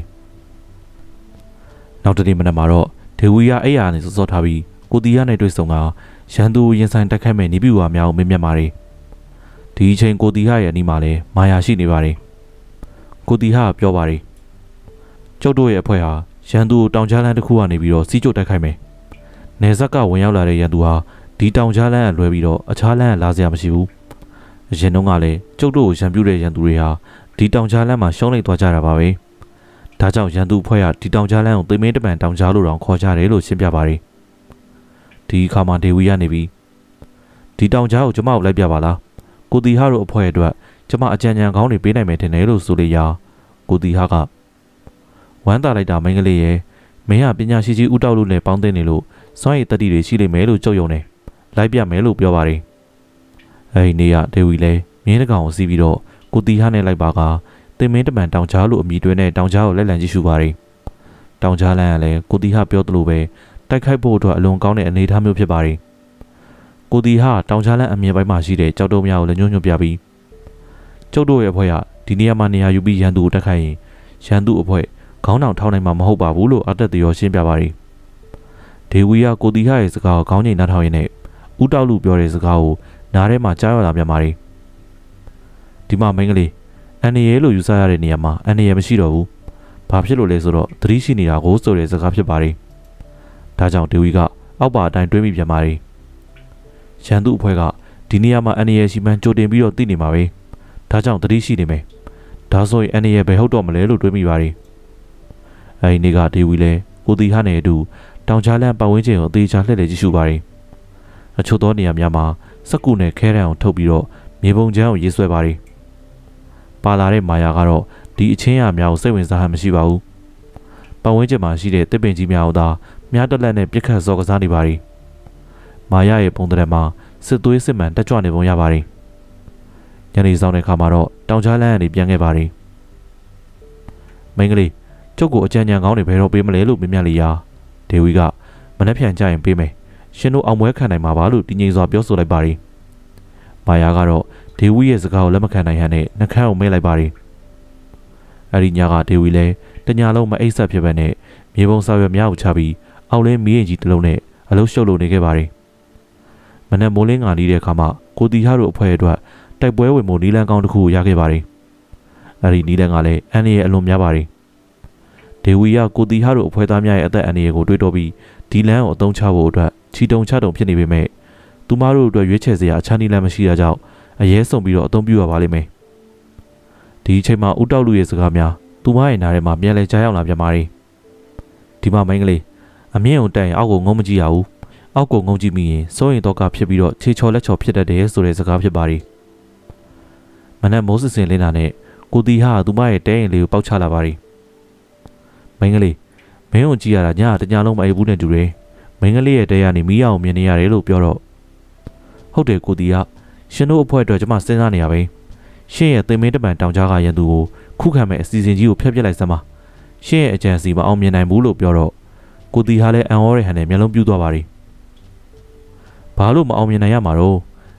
နောက်တနေ့မနက်မှာတော့ဒေဝီကအဲ့ရနေစောစောထားပြီးကိုတီရနဲ့တွေ့ဆုံကရန်သူရင်ဆိုင်တိုက်ခိုက်မဲ့နေပြူဝါများကိုမင်းမြတ်ပါတယ်ဒီအချိန်ကိုတီဟရဲ့အနီးမှာလည်းမာယာရှိနေပါတယ်ကိုတီဟကပြောပါတယ်ကျုပ်တို့ရဲ့အဖွဲ့ဟာရန်သူကိုတောင်ကြားလန်းတစ်ခုကနေပြီးတော့စီးကျုပ်တိုက်ခိုက်မယ်နေဆက်ကဝင်ရောက်လာတဲ့ရန်သူဟာဒီတောင်ကြားလန်းကလွဲပြီးတော့အခြားလန်းကလာစရာမရှိဘူးအရင်တုန်းကလည်းကျုပ်တို့ကိုရန်ပြုတဲ့ရန်သူတွေဟာဒီတောင်ကြားလန်းမှာရှုံးလိုက်သွားကြတာပါပဲဒါကြောင့်ရန်သူအဖွဲ့ကဒီတောင်ကြားလန်းကိုသိမင်းတပံတောင်ကြားလို့တောင်ခေါ်ကြတယ်လို့ရှင်းပြပါတယ်ဒီအခါမှာဒေဝီကနေပြီးဒီတောင်ကြားကိုကျမကိုလိုက်ပြပါလားကိုတီဟာတို့အဖွဲ့အတွက်ကျမအကြံဉာဏ်ကောင်းတွေပေးနိုင်မယ်ထင်တယ်လို့ဆိုလေရာကိုတီဟာကဝမ်းသာလိုက်တာမင်းကလေးရဲ့မင်းကပညာရှိကြီးဦးတောက်လို့နဲ့ပေါင်းသိနေလို့စွမ်းရည်တတိတွေရှိလိမ့်မယ်လို့ကြုံယုံတယ်လိုက်ပြမယ်လို့ပြောပါတယ်အဲဒီနေ့ကဒေဝီလည်းမြင်းတကောင်ကိုစီးပြီးတော့ကိုတီဟာနဲ့လိုက်ပါကတင်မင်းတမန်တောင်ကြားလို့အမိတွဲနဲ့တောင်ကြားကိုလက်လံကြည့်ရှုပါတယ်တောင်ကြားလန်းကလည်းကိုတီဟာပြောသလိုပဲတိုက်ခိုက်ဖို့အတွက်အလွန်ကောင်းတဲ့အနေအထားမျိုးဖြစ်ပါတယ်ကိုတီဟာတောင်ကြားလန်းအမြင်ပိုင်းမှာရှိတဲ့ကြောက်တုံးများကိုလည်းညွှန်ညွှန်ပြပြီးကျုပ်တို့ရဲ့အဖွဲ့ကဒီနေရာမှာနေရာယူပြီးရန်သူကိုတိုက်ခိုက်ရင်ရန်သူအဖွဲ့ခေါင်းတောင်ထောင်းနိုင်မှာမဟုတ်ပါဘူးလို့အတက်တရောရှင်းပြပါတယ်ဒေဝီကကိုတီဟာရဲ့စကားကိုခေါင်းငိမ်နှားထောင်ရင်းနဲ့ဦးတောက်လူပြောတဲ့စကားကိုနားထဲမှာကြားရတာပြန်ပါတယ်ဒီမှာမင်းကလေးအန်ရဲလို့ယူဆရတဲ့နေရာမှာအန်ရဲမရှိတော့ဘူးဘာဖြစ်လို့လဲဆိုတော့သတိရှိနေတာကိုဆိုတဲ့စကားဖြစ်ပါတယ်ဒါကြောင့်ဒေဝီကအောက်ပါအတိုင်းတွေးမိပြန်ပါတယ်ရန်သူအဖွဲ့ကဒီနေရာမှာအန်ရဲရှိမှန်းကြိုတင်ပြီးတော့သိနေမှာပဲဒါကြောင့်သတိရှိနေမယ်ဒါဆိုရင်အန်ရဲဘယ်ဟုတ်တော့မလဲလို့တွေးမိပါတယ်အဲဒီနေ့ကဒေဝီလည်းကိုတီဟာနဲ့အတူတောင်ကြားလန်းပတ်ဝန်းကျင်ကိုအသေးချာလှည့်လည်ကြည့်ရှုပါတယ်အချို့သောနေရာများမှာစက်ကူနဲ့ခဲတံအောင်ထုတ်ပြီးတော့မြေပုံချမ်းကိုရေးဆွဲပါတယ်ပါလာတဲ့မာယာကတော့ဒီအချင်းအရာများကိုစိတ်ဝင်စားဟန်မရှိပါဘူးပတ်ဝန်းကျင်မှာရှိတဲ့တစ်ပင်ကြီးများကိုသာမြားတက်လက်နဲ့ပြစ်ခတ်စော်ကစားနေပါတယ်မာယာရဲ့ပုံသဏ္ဍာန်မှာစစ်သွေးစစ်မှန်တက်ကြွနေပုံရပါတယ်ညနေဆောင်တဲ့အခါမှာတော့တောင်ကြားလန်းကနေပြန်ခဲ့ပါတယ်မင်းကလေးကျုပ်ကိုအကြံဉာဏ်ကောင်းတွေဘယ်တော့ပေးမလဲလို့မြင်မြတ်လေးရာဒေဝီကမနှက်ဖြန်ကြရင်ပေးမယ်ရှင်တို့အောင်ပွဲခံနိုင်မှာပါလို့တင်းငိမ့်စွာပြောဆိုလိုက်ပါတယ်မာယာကတော့ဒေဝီရဲ့စကားကိုလက်မခံနိုင်ဟန်နဲ့နှခမ်းကိုမဲလိုက်ပါတယ်အဲ့ဒီညကဒေဝီလည်းတညာလုံးမအိပ်ဆက်ဖြစ်ပဲနဲ့မြေပုံစာရွက်များကိုချပြီးအောက်လင်းမီးရင်ကြီးတစ်လုံးနဲ့အလုံးရှုပ်လို့နေခဲ့ပါတယ်မနက်မိုးလင်းငါနီးတဲ့အခါမှာကိုတီဟာတို့အဖွဲ့အတွက်တိုက်ပွဲဝင်မှုနီလန်းကောင်းတစ်ခုကိုရခဲ့ပါတယ်အဲ့ဒီနီလန်းကလည်းအန်ရီရဲ့အလွန်များပါတယ်ဒေဝီကကိုတီဟာတို့အဖွဲ့သားများရဲ့အသက်အန္တရာယ်ကိုတွေးတောပြီးဒီလန်းကိုအသုံးချဖို့အတွက်ချီတုံချတုံဖြစ်နေပေမဲ့သူမတို့အတွက်ရွေးချယ်စရာအခြားနီလန်းမရှိတာကြောင့်အရေးဆုံးပြီးတော့အသုံးပြုရပါလိမ့်မယ်ဒီအချိန်မှာဦးတောက်လူရဲ့စကားများသူမရဲ့နားထဲမှာပြန်လဲကြားရောက်လာပြန်ပါတယ်ဒီမှာမင်းကလေးအမြင့်ကိုတက်ရင်အောက်ကိုငုံမကြည့်ရဘူးအောက်ကိုငုံကြည့်မိရင်စိုးရင်တော့ကဖြစ်ပြီးတော့ခြေချော်လက်ချော်ဖြစ်တတ်တယ်ဆိုတဲ့စကားဖြစ်ပါတယ်မနက်မိုးစစ်စင်လင်းတာနဲ့ကိုတီဟာသူမရဲ့တဲရင်လေးကိုပေါက်ချလာပါတယ်မင်းကလေးမင်းကိုကြည့်ရတာညတညလုံးမအိပ်ဘူးနဲ့တူတယ်မင်းကလေးရဲ့တဲရနေမီးအောင်မြင်နေရတယ်လို့ပြောတော့ဟုတ်တယ်ကိုတီကရှင်တို့အဖွဲ့အတွက်ကျွန်မစဉ်းစားနေရပဲရှင့်ရဲ့သင်မင်းတပံတောင်ကြားကရန်သူကိုခုခံမဲ့အစီအစဉ်ကြီးကိုဖျက်ပစ်လိုက်စမ်းပါရှင့်ရဲ့အကြံစီမအောင်မြင်နိုင်ဘူးလို့ပြောတော့ကိုတီဟာလည်းအံ့ဩတဲ့ဟန်နဲ့မျက်လုံးပြူးသွားပါတယ်ဘာလို့မအောင်မြင်နိုင်ရမှာတော့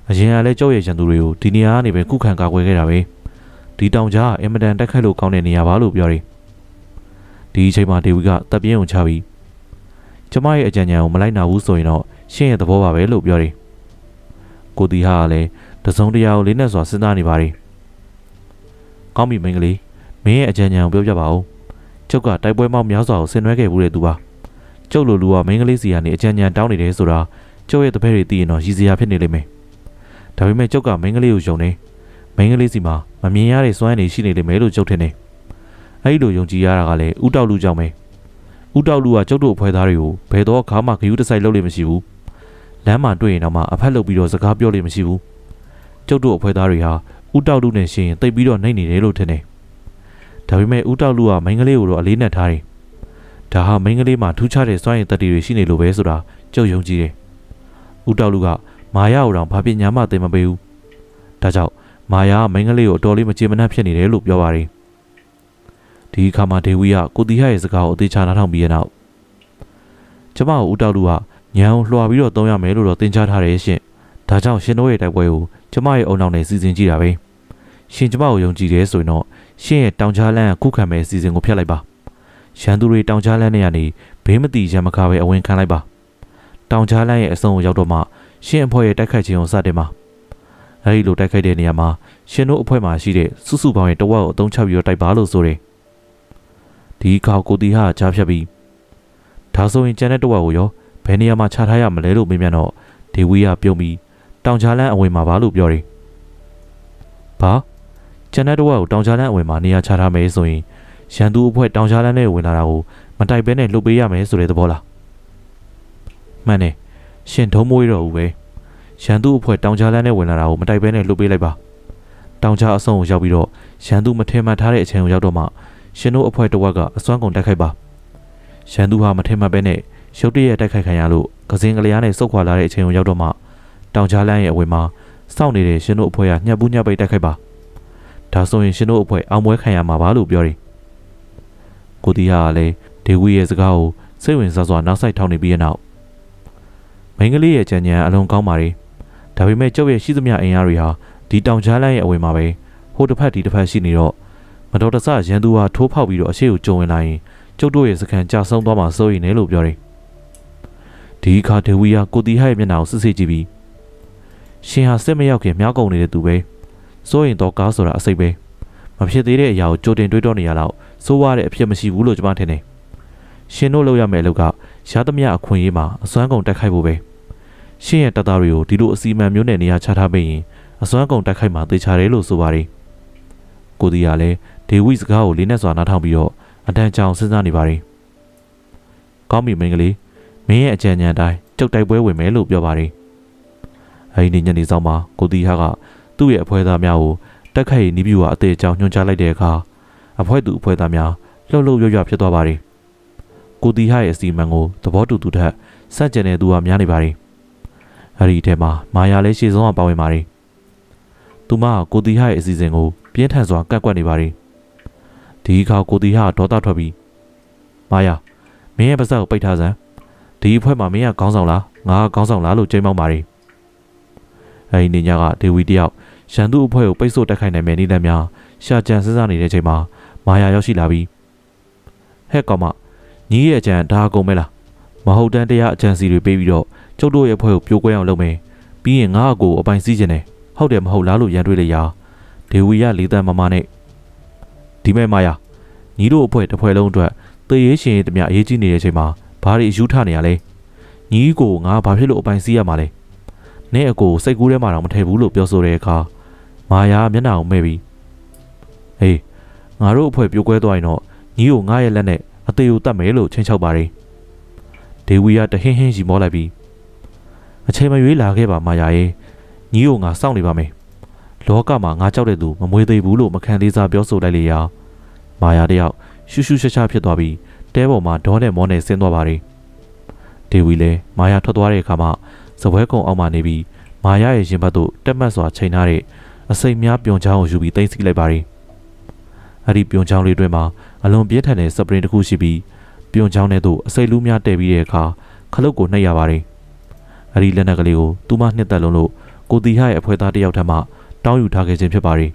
အရင်ကလည်းကြောက်ရရန်သူတွေကိုဒီနေရာကနေပဲခုခံကာကွယ်ခဲ့တာပဲဒီတောင်ကြားအင်မတန်တက်ခိုက်လို့ကောင်းတဲ့နေရာပါလို့ပြောတယ်ဒီအချိန်မှာဒေဝီကတပ်ပြင်းုံချပြီးကျမရဲ့အကြံဉာဏ်ကိုမလိုက်နာဘူးဆိုရင်တော့ရှင်းရဲ့သဘောပါပဲလို့ပြောတယ်ကိုတီဟာကလည်းတစုံတရာကိုလေးနဲ့စွာစဉ်းစားနေပါတယ်ကောင်းပြီမိန်းကလေးမင်းရဲ့အကြံဉာဏ်ကိုပြောပြပါဦးကျုပ်ကတိုက်ပွဲမောက်များစွာကိုဆင်နွှဲခဲ့ဘူးတဲ့သူပါကျုပ်လိုလူကမိန်းကလေးစီကနေအကြံဉာဏ်တောင်းနေတယ်ဆိုတာကျုပ်ရဲ့တပည့်တွေသိရင်တော့ရည်စရာဖြစ်နေလိမ့်မယ်ဒါပေမဲ့ကျုပ်ကမိန်းကလေးကိုယုံနေမိန်းကလေးစီမှာမမြင်ရတဲ့စွမ်းရည်ရှိနေလိမ့်မယ်လို့ကျုပ်ထင်တယ်အဲဒီလိုယုံကြည်ရတာကလည်းဥတောက်လူကြောင့်ပဲဥတောက်လူကကျုပ်တို့အဖွဲ့သားတွေကိုဘယ်တော့ခါမှဂယုတစိုက်လုပ်လို့မရှိဘူးလမ်းမှာတွေ့ရင်တော့မှအဖက်လုပ်ပြီးတော့စကားပြောလို့မရှိဘူးကျုပ်တို့အဖွဲ့သားတွေဟာဥတောက်လူနဲ့ရှင်တိတ်ပြီးတော့နှိမ့်နေတယ်လို့ထင်တယ်ဒါပေမဲ့ဥတောက်လူကမိန်းကလေးကိုတော့အလေးနဲ့ထားတယ်ဒါဟာမိန်းကလေးမှာထူးခြားတဲ့စွမ်းရည်တတ္တိတွေရှိနေလို့ပဲဆိုတာကျုပ်ယုံကြည်တယ်ဥတောက်လူကမာယာကိုတော့ဘာပညာမှသင်မပေးဘူးဒါကြောင့်မာယာကမိန်းကလေးကိုအတော်လေးမကျေမနပ်ဖြစ်နေတယ်လို့ပြောပါတယ်ဒီအခါမှာဒေဝီကကိုတီဟရဲ့စကားကိုအသေးချာနားထောင်ပြီးတဲ့နောက်ကျမကိုဥတောက်လူကညံလွှာပြီးတော့သုံးရမယ်လို့တော့သင်ကြားထားတယ်ရှင်ဒါကြောင့်ရှင်တို့ရဲ့တိုက်ပွဲကိုကျမရဲ့အုံနောက်နဲ့စီစဉ်ကြည့်တာပဲရှင်ကျမကိုယုံကြည်တယ်ဆိုရင်တော့ရှင်ရဲ့တောင်ကြားလန်းကခုခံမဲ့အစီအစဉ်ကိုဖျက်လိုက်ပါရန်သူတွေတောင်ကြားလန်းနဲ့ကနေဘေးမတိရံမခါပဲအဝင်ခံလိုက်ပါတောင်ကြားလန်းရဲ့အဆုံးကိုရောက်တော့မှရှင်အဖွဲ့ရဲ့တိုက်ခိုက်ခြင်းကိုစတင်ပါအဲဒီလိုတိုက်ခိုက်တဲ့နေရာမှာရှင်တို့အဖွဲ့မှာရှိတဲ့စုစုပေါင်းရဲ့တဝက်ကိုအသုံးချပြီးတော့တိုက်ပါလို့ဆိုတယ်ဒီခေါကိုတီဟာကြားဖြတ်ပြီးဒါဆိုရင်ကျန်တဲ့တဝက်ကိုရောဘယ်နေရာမှာချထားရမလဲလို့မေးမြန်းတော့ဒေဝီကပြုံးပြီးတောင်ကြားလန်းအဝင်မှာပါလို့ပြောတယ်ဘာကျန်တဲ့တဝက်ကိုတောင်ကြားလန်းအဝင်မှာနေရာချထားမယ်ဆိုရင်ရန်သူအဖွဲ့တောင်ကြားလန်းနဲ့ဝင်လာတာကိုမတိုက်ဘဲနဲ့လှုပ်ပေးရမယ်ဆိုတဲ့သဘောလားမှန်တယ်ရှင်ထုံးမွေးတော့ဘူးပဲရန်သူအဖွဲ့တောင်ကြားလန်းနဲ့ဝင်လာတာကိုမတိုက်ဘဲနဲ့လှုပ်ပေးလိုက်ပါတောင်ကြားအဆုံးကိုရောက်ပြီးတော့ရန်သူမထင်မှတ်ထားတဲ့အချိန်ကိုရောက်တော့မှရှင်တို့အဖွဲ့တဝက်ကအစွမ်းကုန်တိုက်ခိုက်ပါရန်သူဟာမထင်မှတ်ဘဲနဲ့ရုတ်တရက်တိုက်ခိုက်ခံရလို့ကစင်ကလျားနဲ့စုတ်ခွာလာတဲ့အချိန်ကိုရောက်တော့မှတောင်ကြားလန်းရဲ့အဝင်မှာစောင့်နေတဲ့ရှင်တို့အဖွဲ့ကညှပ်ပူးညှပ်ပိတ်တိုက်ခိုက်ပါဒါဆိုရင်ရှင်တို့အဖွဲ့အောင်ပွဲခံရမှာပါလို့ပြောတယ်ကိုတီဟာလည်းဒေဝီရဲ့စကားကိုစိတ်ဝင်စားစွာနောက်ဆိုင်ထောင်နေပြီးတဲ့နောက်မိန်းကလေးရဲ့ကြံဉာဏ်အလုံးကောင်းပါလေဒါပေမဲ့ကျုပ်ရဲ့ရှိသမျှအင်အားတွေဟာဒီတောင်ကြားလန်းရဲ့အဝင်မှာပဲဟိုတစ်ဖက်ဒီတစ်ဖက်ရှိနေတော့မတော်တဆရန်သူဟာထိုးဖောက်ပြီးတော့အရှိကိုကျုံဝင်လာရင်ကျုပ်တို့ရဲ့စခန်းကြာဆုံးသွားမှာစိုးရိမ်နေလို့ပြောတယ်ဒီအခါဒေဝီဟာကိုတီဟရဲ့မျက်နှာကိုစစ်စစ်ကြည့်ပြီးရှင်ဟာစစ်မရောက်ခင်မြောက်ကုန်နေတဲ့သူပဲစိုးရင်တော့ကားဆိုတာအစိတ်ပဲမဖြစ်သေးတဲ့အရာကိုကြိုတင်တွေးတောနေရတော့စိုးရတဲ့အဖြစ်မရှိဘူးလို့ကျွန်မထင်တယ်ရှင်တို့လုပ်ရမယ့်အလုပ်ကရသမျှအခွင့်အရေးမှာအစွမ်းကုန်တိုက်ခိုက်ဖို့ပဲရှင်ရဲ့တပ်သားတွေကိုဒီလိုအစီအမံမျိုးနဲ့နေရာချထားပေးရင်အစွမ်းကုန်တိုက်ခိုက်မှာသေချာတယ်လို့ဆိုပါတယ်ကိုတီကလည်းဒေဝီစကားကိုလေးနဲ့စွာနားထောင်ပြီးတော့အတန်ကြောင်စဉ်းစားနေပါတယ်ကောင်းပြီမိန်းကလေးမင်းရဲ့အကြံဉာဏ်အတိုင်းကျုပ်တိုက်ပွဲဝင်မယ်လို့ပြောပါတယ်အဲဒီညနေဆောင်မှာကိုတီဟာကသူ့ရဲ့အဖွဲ့သားများကိုတက်ခိုက်နီးပြူဟာအသေးအကြောင်းညွှန်ကြားလိုက်တဲ့အခါအဖွဲ့သူအဖွဲ့သားများလှုပ်လှုပ်ရွရွဖြစ်သွားပါတယ်ကိုတီဟာရဲ့အစီအမံကိုသဘောတူသူထက်စန့်ကျင်တဲ့သူဟာများနေပါတယ်အဲဒီထဲမှာမာယာလည်းရှေ့ဆုံးကပါဝင်ပါတယ်သူမကကိုတီဟာရဲ့အစီအစဉ်ကိုပြင်းထန်စွာကန့်ကွက်နေပါတယ်ဒီအခါကိုတီဟာဒေါသထွက်ပြီးမာယာမင်းရဲ့ပါးစပ်ကိုပိတ်ထားစမ်းဒီအဖွဲ့မှာမင်းကခေါင်းဆောင်လားငါကခေါင်းဆောင်လားလို့ကြိမ်းမောင်းပါတယ်အဲဒီနေညကဒေဝီတယောက်ရန်သူအဖွဲ့ကိုပိတ်ဆို့တိုက်ခိုက်နိုင်မယ့်နည်းလမ်းများရှာကြံစဉ်းစားနေတဲ့အချိန်မှာမာယာရောက်ရှိလာပြီးဟဲ့ကောင်မညီရဲ့အကြံဒါအကုန်မဲလားမဟုတ်တန်းတရားအကြံစီတွေပေးပြီးတော့ကျုပ်တို့ရဲ့အဖွဲ့ကိုပြိုကွဲအောင်လုပ်မယ်ပြီးရင်ငါ့အကိုအပိုင်စီးခြင်းတယ်ဟုတ်တယ်မဟုတ်လားလို့ရန်တွေးလိုက်ရာဒေဝီရလေးတန်းမမနဲ့ဒီမဲ့မာယာညီတို့အဖွဲ့တစ်ဖွဲ့လုံးအတွက်သေရေးရှင်ရေးတမျှအရေးကြီးနေတဲ့အချိန်မှာဘာတွေယူထနေရလဲညီကိုငါဘာဖြစ်လို့အပိုင်စီးရမှာလဲနင့်အကိုစိတ်ကူးထဲမှာတော့မထည့်ဘူးလို့ပြောဆိုတဲ့အခါမာယာမျက်နှာကိုမဲ့ပြီးဟေးငါတို့အဖွဲ့ပြိုကွဲသွားရင်တော့ညီကိုငါရဲ့လက်နဲ့အသေးကိုတတ်မယ်လို့ချင်းချောက်ပါတယ်ဒေဝီကတဟင်းဟင်းရီမောလိုက်ပြီးအချိန်မရွေးလာခဲ့ပါမာယာရဲ့ညီကိုငါစောင့်နေပါမယ်လောကမှာငါကြောက်တဲ့သူမမွေးသေးဘူးလို့မခံသေးစားပြောဆိုလိုက်လေရာမာယာတယောက်ရှူးရှူးရှားရှားဖြစ်သွားပြီးတဲပေါ်မှာဒေါနဲ့မောနဲ့ဆင်းသွားပါတယ်ဒေဝီလည်းမာယာထွက်သွားတဲ့အခါမှာစပွဲကုံအောက်မှာနေပြီးမာယာရဲ့ရင်ဘတ်သို့တက်မတ်စွာချိန်ထားတဲ့အစိမ်များပြုံချောင်းကိုယူပြီးသိမ်းဆည်းလိုက်ပါတယ်အဲ့ဒီပြုံချောင်းလေးတွင်မှာအလွန်ပြင်းထန်တဲ့စပရင်တစ်ခုရှိပြီးပြုံချောင်းထဲသို့အစိမ်လူးများတည့်ပြီးတဲ့အခါခလုတ်ကိုနှိပ်ရပါတယ်အဲ့ဒီလက်နက်ကလေးကိုသူမနှစ်သက်လုံးလို့ကိုတီဟရဲ့အဖွဲ့သားတယောက်ထပ်မှတောင်းယူထားခဲ့ခြင်းဖြစ်ပါတယ်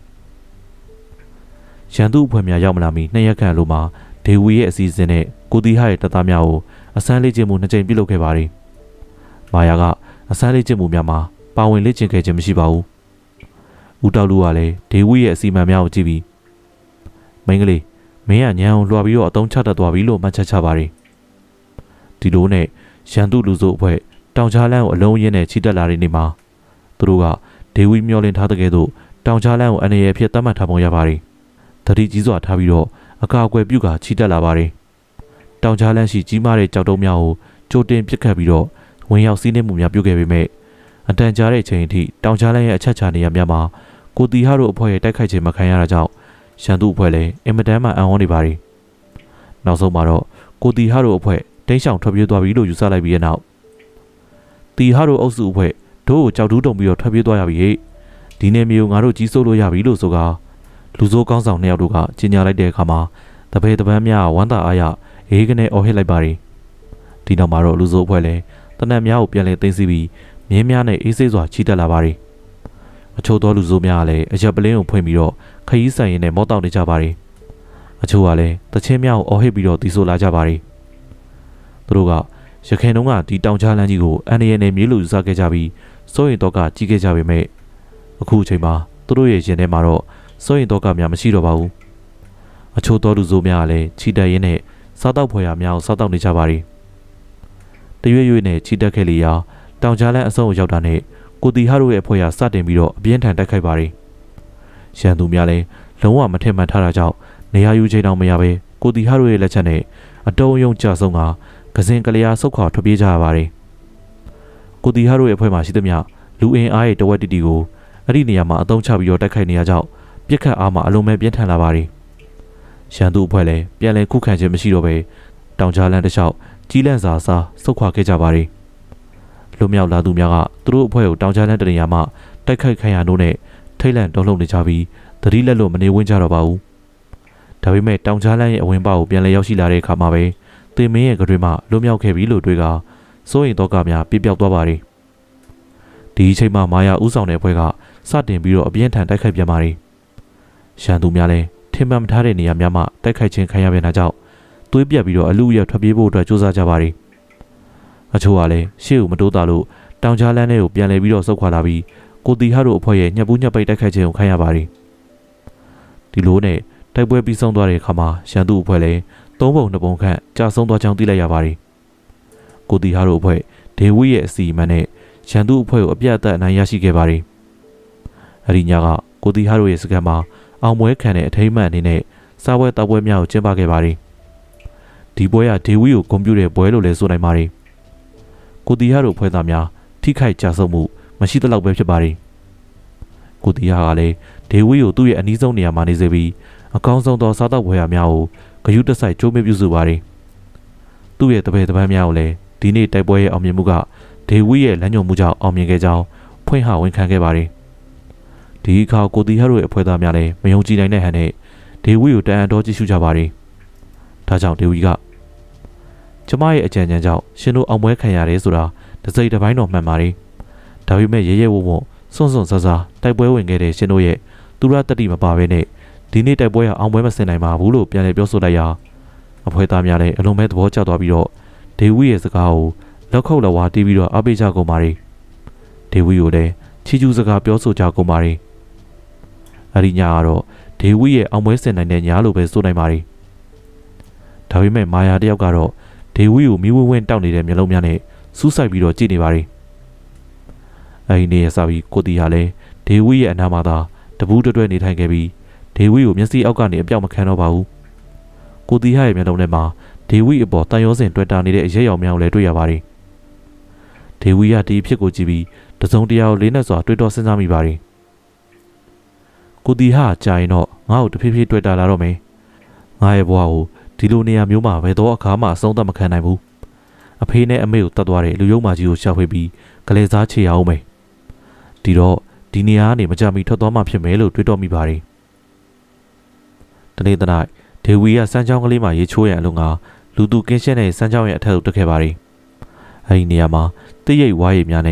ရန်သူအဖွဲ့များရောက်မလာမီနှစ်ရက်ခန့်လိုမှာဒေဝီရဲ့အစီအစဉ်နဲ့ကိုတီဟရဲ့တပ်သားများကိုအစမ်းလေ့ကျင့်မှုနှစ်ကြိမ်ပြုလုပ်ခဲ့ပါတယ်မာယာကအစမ်းလေ့ကျင့်မှုများမှာပါဝင်လေ့ကျင့်ခဲ့ခြင်းမရှိပါဘူးဦးတောက်လူကလည်းဒေဝီရဲ့အစီအမံများကိုကြည့်ပြီးမင်းကလေးမင်းကညံအောင်လွှာပြီးတော့အတုံးချတတ်သွားပြီလို့မှတ်ချက်ချပါတယ်ဒီလိုနဲ့ရန်သူလူစုအဖွဲ့တောင်ချားလန်းကိုအလုံးရင်းနဲ့ချီတက်လာတဲ့နေ့မှာသူတို့ကဒေဝီမျောလင့်ထားတဲ့ကဲ့သို့တောင်ချားလန်းကိုအနေရဖြစ်သတ်မှတ်ထားပုံရပါတယ်တတိကြီးစွာထားပြီးတော့အကာအကွယ်ပြုကာချီတက်လာပါတယ်တောင်ချားလန်းရှိကြီးမားတဲ့ကြောက်တုံးများကိုကြိုတင်ပစ်ခတ်ပြီးတော့ဝင်ရောက်စီးနှင်းမှုများပြုခဲ့ပေမဲ့အတန်ကြာတဲ့အချိန်အထိတောင်ချားလန်းရဲ့အချက်ချနေရများမှာကိုတီဟာတို့အဖွဲ့ရဲ့တိုက်ခိုက်ခြင်းမခံရတာကြောင့်ရန်သူအဖွဲ့လည်းအင်မတန်မှအံ့ဩနေပါတယ်နောက်ဆုံးမှာတော့ကိုတီဟာတို့အဖွဲ့တိန့်ရှောင်ထွက်ပြေးသွားပြီလို့ယူဆလိုက်ပြီးတဲ့နောက်တီဟာတို့အုပ်စုအဖွဲ့တို့ကိုကြောက်တူးတုံပြီးတော့ထွက်ပြေးသွားရပြီဒီနေ့မျိုးငါတို့ကြီးစိုးလို့ရပြီလို့ဆိုကာလူစိုးကောင်းဆောင်နှစ်ယောက်တို့ကကြီးညာလိုက်တဲ့အခါမှာတပည့်တပန်းများဝမ်းသာအားရအေးကနေအော်ဟစ်လိုက်ပါတယ်ဒီနောက်မှာတော့လူစိုးအဖွဲ့လည်းတနက်များကိုပြန်လည်သိမ်းဆည်းပြီးမြင်းများနဲ့အေးဆေးစွာချီတက်လာပါတယ်အချို့သောလူစိုးများကလည်းအရက်ပလင်းကိုဖွင့်ပြီးတော့ခရီးဆိုင်ရင်နဲ့မော့တောက်နေကြပါတယ်အချို့ကလည်းတချင်းများကိုအော်ဟစ်ပြီးတော့တီးဆိုလာကြပါတယ်သူတို့ကရခိုင်တုန်းကဒီတောင်ချားလန်းကြီးကိုအန်ဒီယန်နဲ့မြေလူယူဆခဲ့ကြပြီးစိုးရင်တော့ကကြီးခဲ့ကြပေမဲ့အခုအချိန်မှာသူတို့ရဲ့ရင်ထဲမှာတော့စိုးရင်တော့ကများမရှိတော့ပါဘူးအချို့သောလူစိုးများကလည်းချီတက်ရင်းနဲ့စားတောက်ဖွယ်ရာများကိုစားတောက်နေကြပါတယ်တရွေ့ရွေ့နဲ့ချီတက်ခဲ့လေရာတောင်ချားလန်းအဆုံးကိုရောက်တာနဲ့ကိုတီဟာတို့ရဲ့အဖွဲ့ရာစတင်ပြီးတော့အပြင်းထန်တိုက်ခိုက်ပါတယ်ရန်သူများလည်းလုံးဝမထင်မှတ်ထားတာကြောင့်နေရာယူချိန်တောင်မရပဲကိုတီဟာတို့ရဲ့လက်ချက်နဲ့အတုံးယုံကြဆုံးကကစင်ကလျာဆုတ်ခွာထွက်ပြေးကြရပါတယ်ကိုတီဟာတို့ရဲ့အဖွဲ့မှာရှိသမျှလူအင်အားရဲ့တဝက်တီတီကိုအဲ့ဒီနေရာမှာအသုံးချပြီးတော့တိုက်ခိုက်နေရကြောင်းပြစ်ခတ်အားမှာအလုံးမဲ့ပြင်းထန်လာပါတယ်ရန်သူအဖွဲ့လည်းပြန်လည်ခုခံခြင်းမရှိတော့ပဲတောင်ချားလန်းတစ်လျှောက်ကြီးလန့်စာစားဆုတ်ခွာခဲ့ကြပါတယ်လူမြောက်လာသူများကသူတို့အဖွဲ့ကိုတောင်ချားလန်းတနေရာမှာတိုက်ခိုက်ခံရနိုးနဲ့ထိတ်လန့်တုန်လှုပ်နေကြပြီးသတိလက်လို့မနေဝန်းကြတော့ပါဘူးဒါပေမဲ့တောင်ချားလန်းရဲ့အဝင်ပေါက်ကိုပြန်လည်ရောက်ရှိလာတဲ့အခါမှာပဲသေမင်းရဲ့ကတွေမှလွတ်မြောက်ခဲ့ပြီလို့တွေးကစိုးရင်တော့ကများပြပြောက်သွားပါတယ်ဒီအချိန်မှာမာယာဦးဆောင်တဲ့အဖွဲ့ကစတင်ပြီးတော့အပြင်းထန်တိုက်ခိုက်ပြန်ပါတယ်ရန်သူများလည်းထင်မှတ်မထားတဲ့နေရာများမှာတိုက်ခိုက်ခြင်းခံရပြန်တာကြောင့်သွေးပြက်ပြီးတော့အလူရထွက်ပြေးဖို့အတွက်ကြိုးစားကြပါတယ်အချို့ကလည်းရှေ့ကိုမတိုးတာလို့တောင်ချားလန်းထဲကိုပြန်လည်ပြီးတော့ဆုတ်ခွာလာပြီးကိုတီဟာတို့အဖွဲ့ရဲ့ညှက်ပူးညှက်ပိတ်တိုက်ခိုက်ခြင်းကိုခံရပါတယ်ဒီလိုနဲ့တိုက်ပွဲပြီးဆုံးသွားတဲ့အခါမှာရန်သူအဖွဲ့လည်းသုံးပုံနှစ်ပုံခန့်ကြာဆုံးသွားကြောင်းသိလိုက်ရပါတယ်ကိုတီဟာတို့အဖွဲ့ဒေဝီရဲ့အစီအမံနဲ့ရန်သူအဖွဲ့ကိုအပြတ်အသတ်အနိုင်ရရှိခဲ့ပါတယ်အရီညာကကိုတီဟာတို့ရဲ့စကန်မှာအောင်ပွဲခံတဲ့အထိမ်းအမှတ်အနေနဲ့စားပွဲတောက်ပွဲများကိုကျင်းပခဲ့ပါတယ်ဒီပွဲကဒေဝီကိုဂုဏ်ပြုတဲ့ပွဲလို့လည်းဆိုနိုင်ပါတယ်ကိုတီဟာတို့ဖွဲ့သားများထိခိုက်ကြဆုံးမှုမရှိသလောက်ပဲဖြစ်ပါတယ်ကိုတီဟာကလည်းဒေဝီကိုသူ့ရဲ့အနီးဆုံးနေရာမှာနေစေပြီးအကောင်းဆုံးသောစားတောက်ပွဲရာများကိုဂရုတစိုက်ကြိုးမပြုစုပါတယ်သူ့ရဲ့တပည့်တပန်းများကိုလည်းဒီနေ့တိုက်ပွဲရဲ့အောင်မြင်မှုကဒေဝီရဲ့လမ်းညွှန်မှုကြောင့်အောင်မြင်ခဲ့ကြောင်းဖွင့်ဟဝန်ခံခဲ့ပါတယ်ဒီအခါကိုတီဟာတို့ရဲ့အဖွဲ့သားများလည်းမယုံကြည်နိုင်တဲ့ဟန်နဲ့ဒေဝီကိုတန်အံတော်ကြည့်ရှုကြပါတယ်ဒါကြောင့်ဒေဝီကကျမရဲ့အကြံဉာဏ်ကြောင့်ရှင်တို့အောင်ပွဲခံရတယ်ဆိုတာတစ်စိတ်တစ်ပိုင်းတော့မှန်ပါတယ်ဒါပေမဲ့ရဲရဲဝံ့ဝံ့စွန့်စွန့်ဆဆတိုက်ပွဲဝင်ခဲ့တဲ့ရှင်တို့ရဲ့သူရတတိမပါဘဲနဲ့ဒီနေ့တိုက်ပွဲကအောင်ပွဲမဆင်နိုင်ပါဘူးလို့ပြန်လည်ပြောဆိုလိုက်ရာအဖွဲ့သားများလည်းအလုံးမဲ့သဘောကျသွားပြီးတော့ဒေဝီရဲ့စကားကိုလက်ခုပ်လက်ဝါးတီးပြီးတော့အားပေးကြကုန်ပါတယ်ဒေဝီကိုလည်းချီကျူးစကားပြောဆိုကြကုန်ပါတယ်အရီညာကတော့ဒေဝီရဲ့အောင်ပွဲဆင်နိုင်တဲ့ညာလို့ပဲဆိုနိုင်ပါတယ်ဒါပေမဲ့မာယာတယောက်ကတော့ဒေဝီကိုမိဝဝင်းတောက်နေတဲ့မျက်လုံးများနဲ့စူးစိုက်ပြီးတော့ကြည့်နေပါတယ်အဲဒီနေ့ရစပြီးကိုတီဟာလည်းဒေဝီရဲ့အနားမှာသာတပူးတွဲတွဲနေထိုင်ခဲ့ပြီးဒေဝီကိုမျက်စိအောက်ကနေအပြောက်မခံတော့ပါဘူးကိုတီဟာရဲ့မျက်လုံးထဲမှာဒေဝီအပေါ်တန်ရောစင်တွေ့တာနေတဲ့အရက်ရောင်များကိုလည်းတွေ့ရပါတယ်ဒေဝီကဒီဖြစ်ကိုကြည့်ပြီးတစုံတရာကိုလေးနက်စွာတွေးတောစဉ်းစားမိပါတယ်ကိုတီဟာကြာရင်တော့ငါ့ကိုတဖြည်းဖြည်းတွေ့တာလာတော့မယ်ငါရဲ့ဘဝကိုဒီလိုနေရာမျိုးမှာဘယ်တော့အခါမှအဆုံးသတ်မခံနိုင်ဘူးအဖေနဲ့အမေကိုတတ်သွားတဲ့လူယုံမာကြီးကိုရှာဖွေပြီးကလေးစားချေရအောင်မယ်ဒီတော့ဒီနေရာကနေမကြမီထွက်သွားမှဖြစ်မယ်လို့တွေးတောမိပါတယ်တနေ့တနေ့ဒေဝီကစမ်းချောင်းကလေးမှာရေချိုးရန်အလုံးကလူသူကင်းရှင်းတဲ့စမ်းချောင်းရဲ့အထက်ကိုတက်ခဲ့ပါတယ်အဲဒီနေရာမှာတိရိတ်ဝါးရည်များနဲ့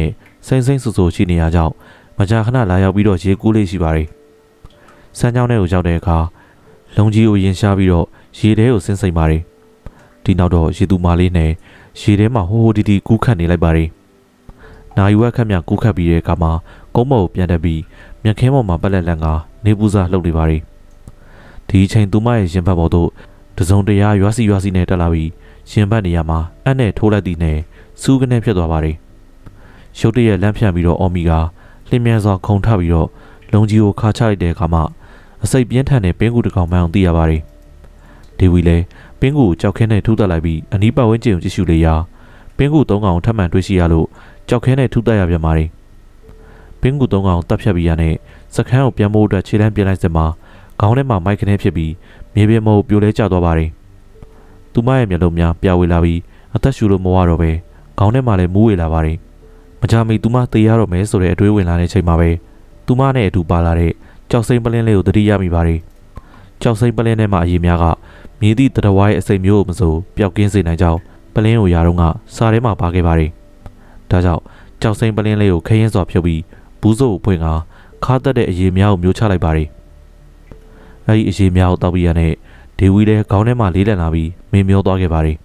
စိမ့်စိမ့်ဆူဆူရှိနေရကြောင်းမကြာခဏလာရောက်ပြီးတော့ရေကူးလေးရှိပါတယ်စမ်းကြောင်းထဲကိုရောက်တဲ့အခါလုံကြီးကိုရင်ရှားပြီးတော့ရေထဲကိုဆင်းစိမ့်ပါတယ်ဒီနောက်တော့ရေသူမာလေးနဲ့ရေထဲမှာဟိုဟိုတီတီကူးခတ်နေလိုက်ပါတယ်နာယူဝက်ခတ်မြကူးခတ်ပြီးတဲ့အခါမှာကုန်းမော်ကိုပြန်တက်ပြီးမြက်ခင်းပေါ်မှာပက်လက်လန်ကနေပူစာလှုပ်နေပါတယ်ဒီအချိန်သူမရဲ့ရင်ဘတ်ပေါ်သို့တစုံတရာရွာစီရွာစီနဲ့တက်လာပြီးရင်ဘတ်နေရာမှာအက်နဲ့ထိုးလိုက်သည်နဲ့စူးကနေဖြစ်သွားပါတယ်ရုတ်တရက်လမ်းဖြန့်ပြီးတော့အော်မီကလင်းမြန်စွာခုန်ထပြီးတော့လုံကြီးကိုခါချလိုက်တဲ့အခါမှာအစိပ်ပြင်းထန်တဲ့ပင်ကူတစ်ကောင်မှန်အောင်သိရပါတယ်ဒေဝီလည်းပင်ကူကိုကြောက်ခဲနဲ့ထူးတက်လိုက်ပြီးအနီးပတ်ဝန်းကျင်ကိုကြည့်ရှုလေရာပင်ကူသုံးကောင်ထပ်မံတွေ့ရှိရလို့ကြောက်ခဲနဲ့ထူးတက်ရပြန်ပါတယ်ပင်ကူသုံးကောင်တပ်ဖြတ်ပြီးရတဲ့စခန်းကိုပြန်ဖို့အတွက်ခြေလမ်းပြလိုက်စမှာခေါင်းထဲမှာမိုက်ကနေဖြစ်ပြီးမြေပြင်ပေါ်ပြိုလဲကျသွားပါတယ်သူမရဲ့မျက်လုံးများပြဝေလာပြီးအသက်ရှူလို့မဝတော့ပဲခေါင်းထဲမှာလည်းမူးဝေလာပါတယ်မကြမီသူမသေရတော့မယ်ဆိုတဲ့အတွေးဝင်လာတဲ့ချိန်မှာပဲသူမနဲ့အတူပါလာတဲ့ကြောက်စိမ့်ပလင်းလေးကိုသတိရမိပါတယ်ကြောက်စိမ့်ပလင်းထဲမှာအရေးများကမြေသည့်တရဝိုင်းအစိမ့်မျိုးမစိုးပျောက်ကင်းစေနိုင်ကြောင်းပလင်းကိုရာတော့ကစားထဲမှာပါခဲ့ပါတယ်ဒါကြောင့်ကြောက်စိမ့်ပလင်းလေးကိုခရင်စွာဖြုတ်ပြီးဘူးစို့ကိုဖွင့်ကခါတက်တဲ့အရေးများကိုမျိုးချလိုက်ပါတယ်အဲဒီအရေးများကိုတောက်ပြီးရတဲ့ဒေဝီလည်းခေါင်းထဲမှာလေးလံလာပြီးမင်းမျောသွားခဲ့ပါတယ်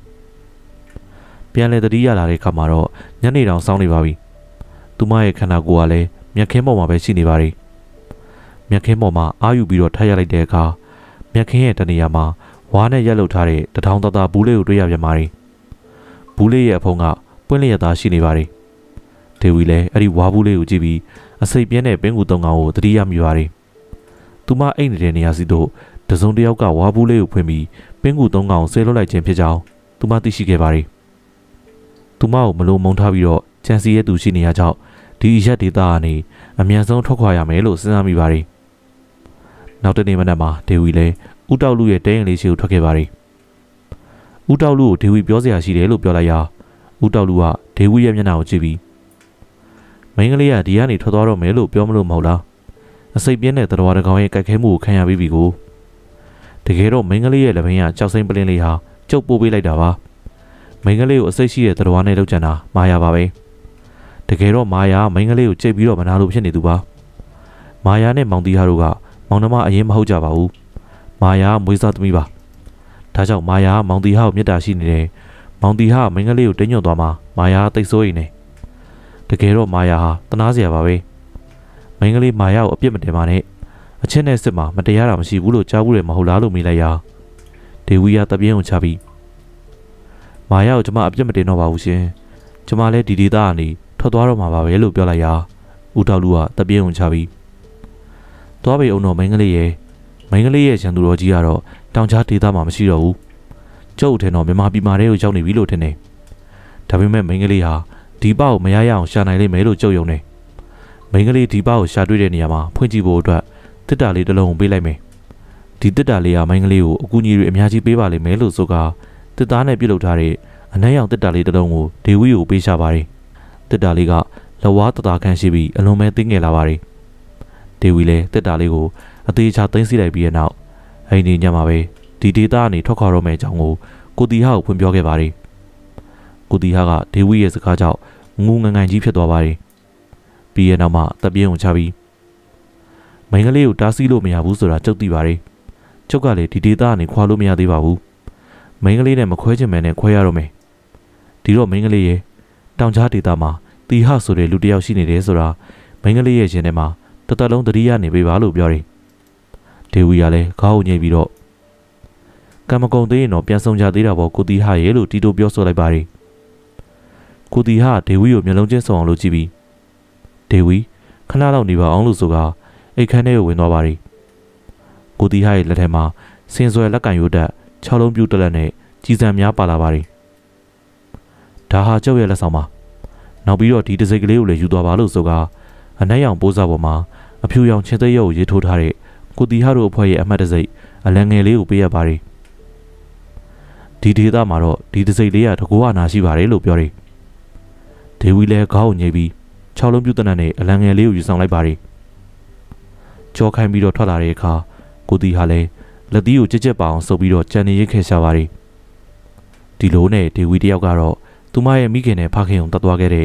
ပြန်လေတတိရလာတဲ့အခါမှာတော့ညနေတောင်စောင်းနေပါပြီသူမရဲ့ခန္ဓာကိုယ်ကလည်းမြက်ခင်းပေါ်မှာပဲရှိနေပါတယ်မြက်ခင်းပေါ်မှာအာယူပြီးတော့ထပ်ရလိုက်တဲ့အခါမြက်ခင်းရဲ့တနေရာမှာဝါးနဲ့ရက်လုထားတဲ့တထောင်တသားဘူးလေးကိုတွေ့ရပြန်ပါတယ်ဘူးလေးရဲ့အဖုံးကပွင့်လျက်သားရှိနေပါတယ်ဒေဝီလည်းအဲ့ဒီဝါးဘူးလေးကိုကြည့်ပြီးအစိပ်ပြင်းတဲ့ပင်ကူသုံးကောင်ကိုသတိရမိပါတယ်သူမအိတ်နေတဲ့နေရာစီတို့တစုံတစ်ယောက်ကဝါးဘူးလေးကိုဖွင့်ပြီးပင်ကူသုံးကောင်ကိုဆဲလွတ်လိုက်ခြင်းဖြစ်ကြောင်းသူမသိရှိခဲ့ပါတယ်သူမကိုမလိုမုန်းထားပြီးတော့ချန်စီရဲ့သူရှိနေရကြောင်းဒီရက်ဒေတာကနေအမြန်ဆုံးထွက်ခွာရမယ်လို့စဉ်းစားမိပါတယ်နောက်တနေ့မနက်မှာဒေဝီလည်းဦးတောက်လူရဲ့တဲရင်လေးရှိကိုထွက်ခဲ့ပါတယ်ဦးတောက်လူကိုဒေဝီပြောစရာရှိတယ်လို့ပြောလိုက်ရာဦးတောက်လူကဒေဝီရဲ့မျက်နှာကိုကြည့်ပြီးမင်းကလေးကဒီကနေထွက်သွားတော့မယ်လို့ပြောမလို့မဟုတ်လားအစိပ်ပြင်းတဲ့တော်တော်တကောင်ရဲ့ကြိုက်ခဲမှုကိုခံရပြီးပြီကိုတကယ်တော့မင်းကလေးရဲ့လက်ဘင်းကကြောက်စိမ့်ပလင်းလေးဟာကျုပ်ပို့ပေးလိုက်တာပါမင်းကလေးကိုအစိတ်ရှိတဲ့တော်တော်နဲ့လောက်ကျန်တာမာယာပါပဲတကယ်တော့မာယာမင်းကလေးကိုကြိတ်ပြီးတော့မနာလို့ဖြစ်နေသူပါမာယာနဲ့မောင်တီဟာတို့ကမောင်နှမအရင်မဟုတ်ကြပါဘူးမာယာမွေးစားသမီးပါဒါကြောင့်မာယာမောင်တီဟာကိုမြတ်တာရှိနေတယ်မောင်တီဟာမင်းကလေးကိုတင်းညွတ်သွားမှာမာယာတိတ်ဆိုးရင်နေတကယ်တော့မာယာဟာတနာစရာပါပဲမင်းကလေးမာယာကိုအပြစ်မတင်ပါနဲ့အချင်းနဲ့စစ်မှာမတရားတာမရှိဘူးလို့ကြားဘူးတယ်မဟုတ်လားလို့မေးလိုက်ရာဒေဝီယာတပြင်းကိုချပြီးမာယာကိုကျမအပြစ်မတင်တော့ပါဘူးရှင်ကျမလည်းဒီဒေသကနေထွက်သွားတော့မှာပါပဲလို့ပြောလိုက်ရာဦးတောက်လူကတပြင်းဝင်ချပြီးသွားပေအောင်တော့မင်းကလေးရဲ့မင်းကလေးရဲ့ရန်သူတော်ကြီးကတော့တောင်ကြားဒေသမှာမရှိတော့ဘူးကျုပ်ထင်တော့မြန်မာပြည်မှာတည်းကိုရောက်နေပြီလို့ထင်တယ်ဒါပေမဲ့မင်းကလေးဟာဒီပကိုမရရအောင်ရှာနိုင်လိမ့်မယ်လို့ကျုပ်ယုံနေမင်းကလေးဒီပကိုရှာတွေ့တဲ့နေရာမှာဖွင့်ကြည့်ဖို့အတွက်တစ်တာလေးတစ်လုံးကိုပေးလိုက်မယ်ဒီတစ်တာလေးကမင်းကလေးကိုအကူအညီတွေအများကြီးပေးပါလိမ့်မယ်လို့ဆိုကာတစ်သားနဲ့ပြုတ်လုပ်ထားတဲ့အနက်ရောင်တစ်တာလေးတစ်လုံးကိုဒေဝီကိုပေးရှာပါတယ်တစ်တာလေးကလဝါတတာခန့်ရှိပြီးအလုံးမဲသိငယ်လာပါတယ်ဒေဝီလည်းတစ်တာလေးကိုအသေးချာသိမ်းစီလိုက်ပြီးတဲ့နောက်အဲ့ဒီညမှာပဲဒီဒေတာကနေထွက်ခွာတော့မယ့်အကြောင်းကိုကိုတီဟာကိုဖွင့်ပြောခဲ့ပါတယ်ကိုတီဟာကဒေဝီရဲ့စကားကြောင့်ငူငငိုင်ကြီးဖြစ်သွားပါတယ်ပြီးရဲ့နောက်မှာတပြင်းကိုချပြီးမင်းကလေးကိုတားဆီးလို့မရဘူးဆိုတာကျုပ်သိပါတယ်ကျုပ်ကလည်းဒီဒေတာကနေခွာလို့မရသေးပါဘူးမင်းကလေးနဲ့မခွဲချင်မယ်နဲ့ခွဲရတော့မယ်ဒီတော့မင်းကလေးရဲ့တောင်ကြားဒေတာမှာတီဟဆိုတဲ့လူတစ်ယောက်ရှိနေတယ်ဆိုတာမင်းကလေးရဲ့ရှင်ထဲမှာတသက်လုံးသတိရနေပေးပါလို့ပြောတယ်ဒေဝီကလည်းခေါင်းကိုညှိပြီးတော့ကံမကုံသေးရင်တော့ပြန်ဆောင်ကြသေးတာပေါ့ကိုတီဟရဲ့လို့တီတိုပြောဆိုလိုက်ပါတယ်ကိုတီဟဒေဝီကိုမျက်လုံးချင်းစုံအောင်လို့ကြည့်ပြီးဒေဝီခဏလောက်နေပါအောင်လို့ဆိုကအိတ်ခမ်းထဲကိုဝင်သွားပါတယ်ကိုတီဟရဲ့လက်ထဲမှာစင်စွယ်လက်ကင်ရိုးတက်ခြောက်လုံးပြူတက်လက်နဲ့ကြီးစံများပါလာပါတယ်ဒါဟာကျုပ်ရဲ့လက်ဆောင်ပါနောက်ပြီးတော့ဒီတစိတ်ကလေးကိုလည်းယူသွားပါလို့ဆိုကအနက်ရောင်ပိုးစားပေါ်မှာအဖြူရောင်ချင်းသိရုပ်ကိုရေးထိုးထားတဲ့ကိုတီဟာတို့အဖွဲ့ရဲ့အမှတ်တစိတ်အလံငယ်လေးကိုပေးရပါတယ်ဒီဒေသမှာတော့ဒီတစိတ်လေးကတကူအနာရှိပါတယ်လို့ပြောတယ်ဒေဝီလည်းခေါင်းကိုညှိပြီးခြောက်လုံးပြူတက်နဲ့အလံငယ်လေးကိုယူဆောင်လိုက်ပါတယ်ကြောခိုင်းပြီးတော့ထွက်လာတဲ့အခါကိုတီဟာလည်းလက်သီးကိုကြက်ကြက်ပါအောင်ဆုပ်ပြီးတော့ကြံနေရိတ်ခဲ့ရှာပါတယ်ဒီလိုနဲ့ဒေဝီတယောက်ကတော့သူမရဲ့မိခင်နဲ့ဖခင်ကိုတတ်သွားခဲ့တဲ့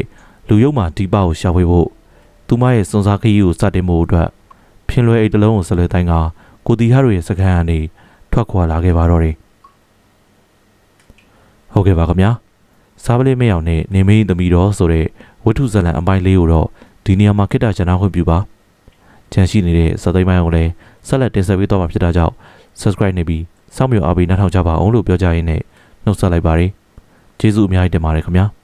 လူယုံမှာဒီပါကိုရှာဖွေဖို့သူမရဲ့စွန်စားခရီးကိုစတင်ဖို့အတွက်ဖင်လွယ်အိတ်တလုံးကိုဆက်လွယ်တိုင်းကကိုတီဟာတို့ရဲ့စခန်းကနေထွက်ခွာလာခဲ့ပါတော့တယ်ဟုတ်ကဲ့ပါခင်ဗျာစားပလေးမယောင်နဲ့နေမင်းသမီးတော်ဆိုတဲ့ဝတ္ထုဇာတ်လမ်းအပိုင်းလေးကိုတော့ဒီနေရာမှာခိတ္တကျွန်တော်ခွင့်ပြုပါကြံရှိနေတဲ့စသိမ်းပိုင်းကိုလည်းဆက်လက်တင်ဆက်ပေးတော့မှာဖြစ်တာကြောင့် subscribe နေပြီးစောင့်မျှော်အားပေးနှထောင်ကြပါအောင်လို့ပြောကြရင်းနဲ့နှုတ်ဆက်လိုက်ပါရစေကျေးဇူးအများကြီးတင်ပါတယ်ခင်ဗျာ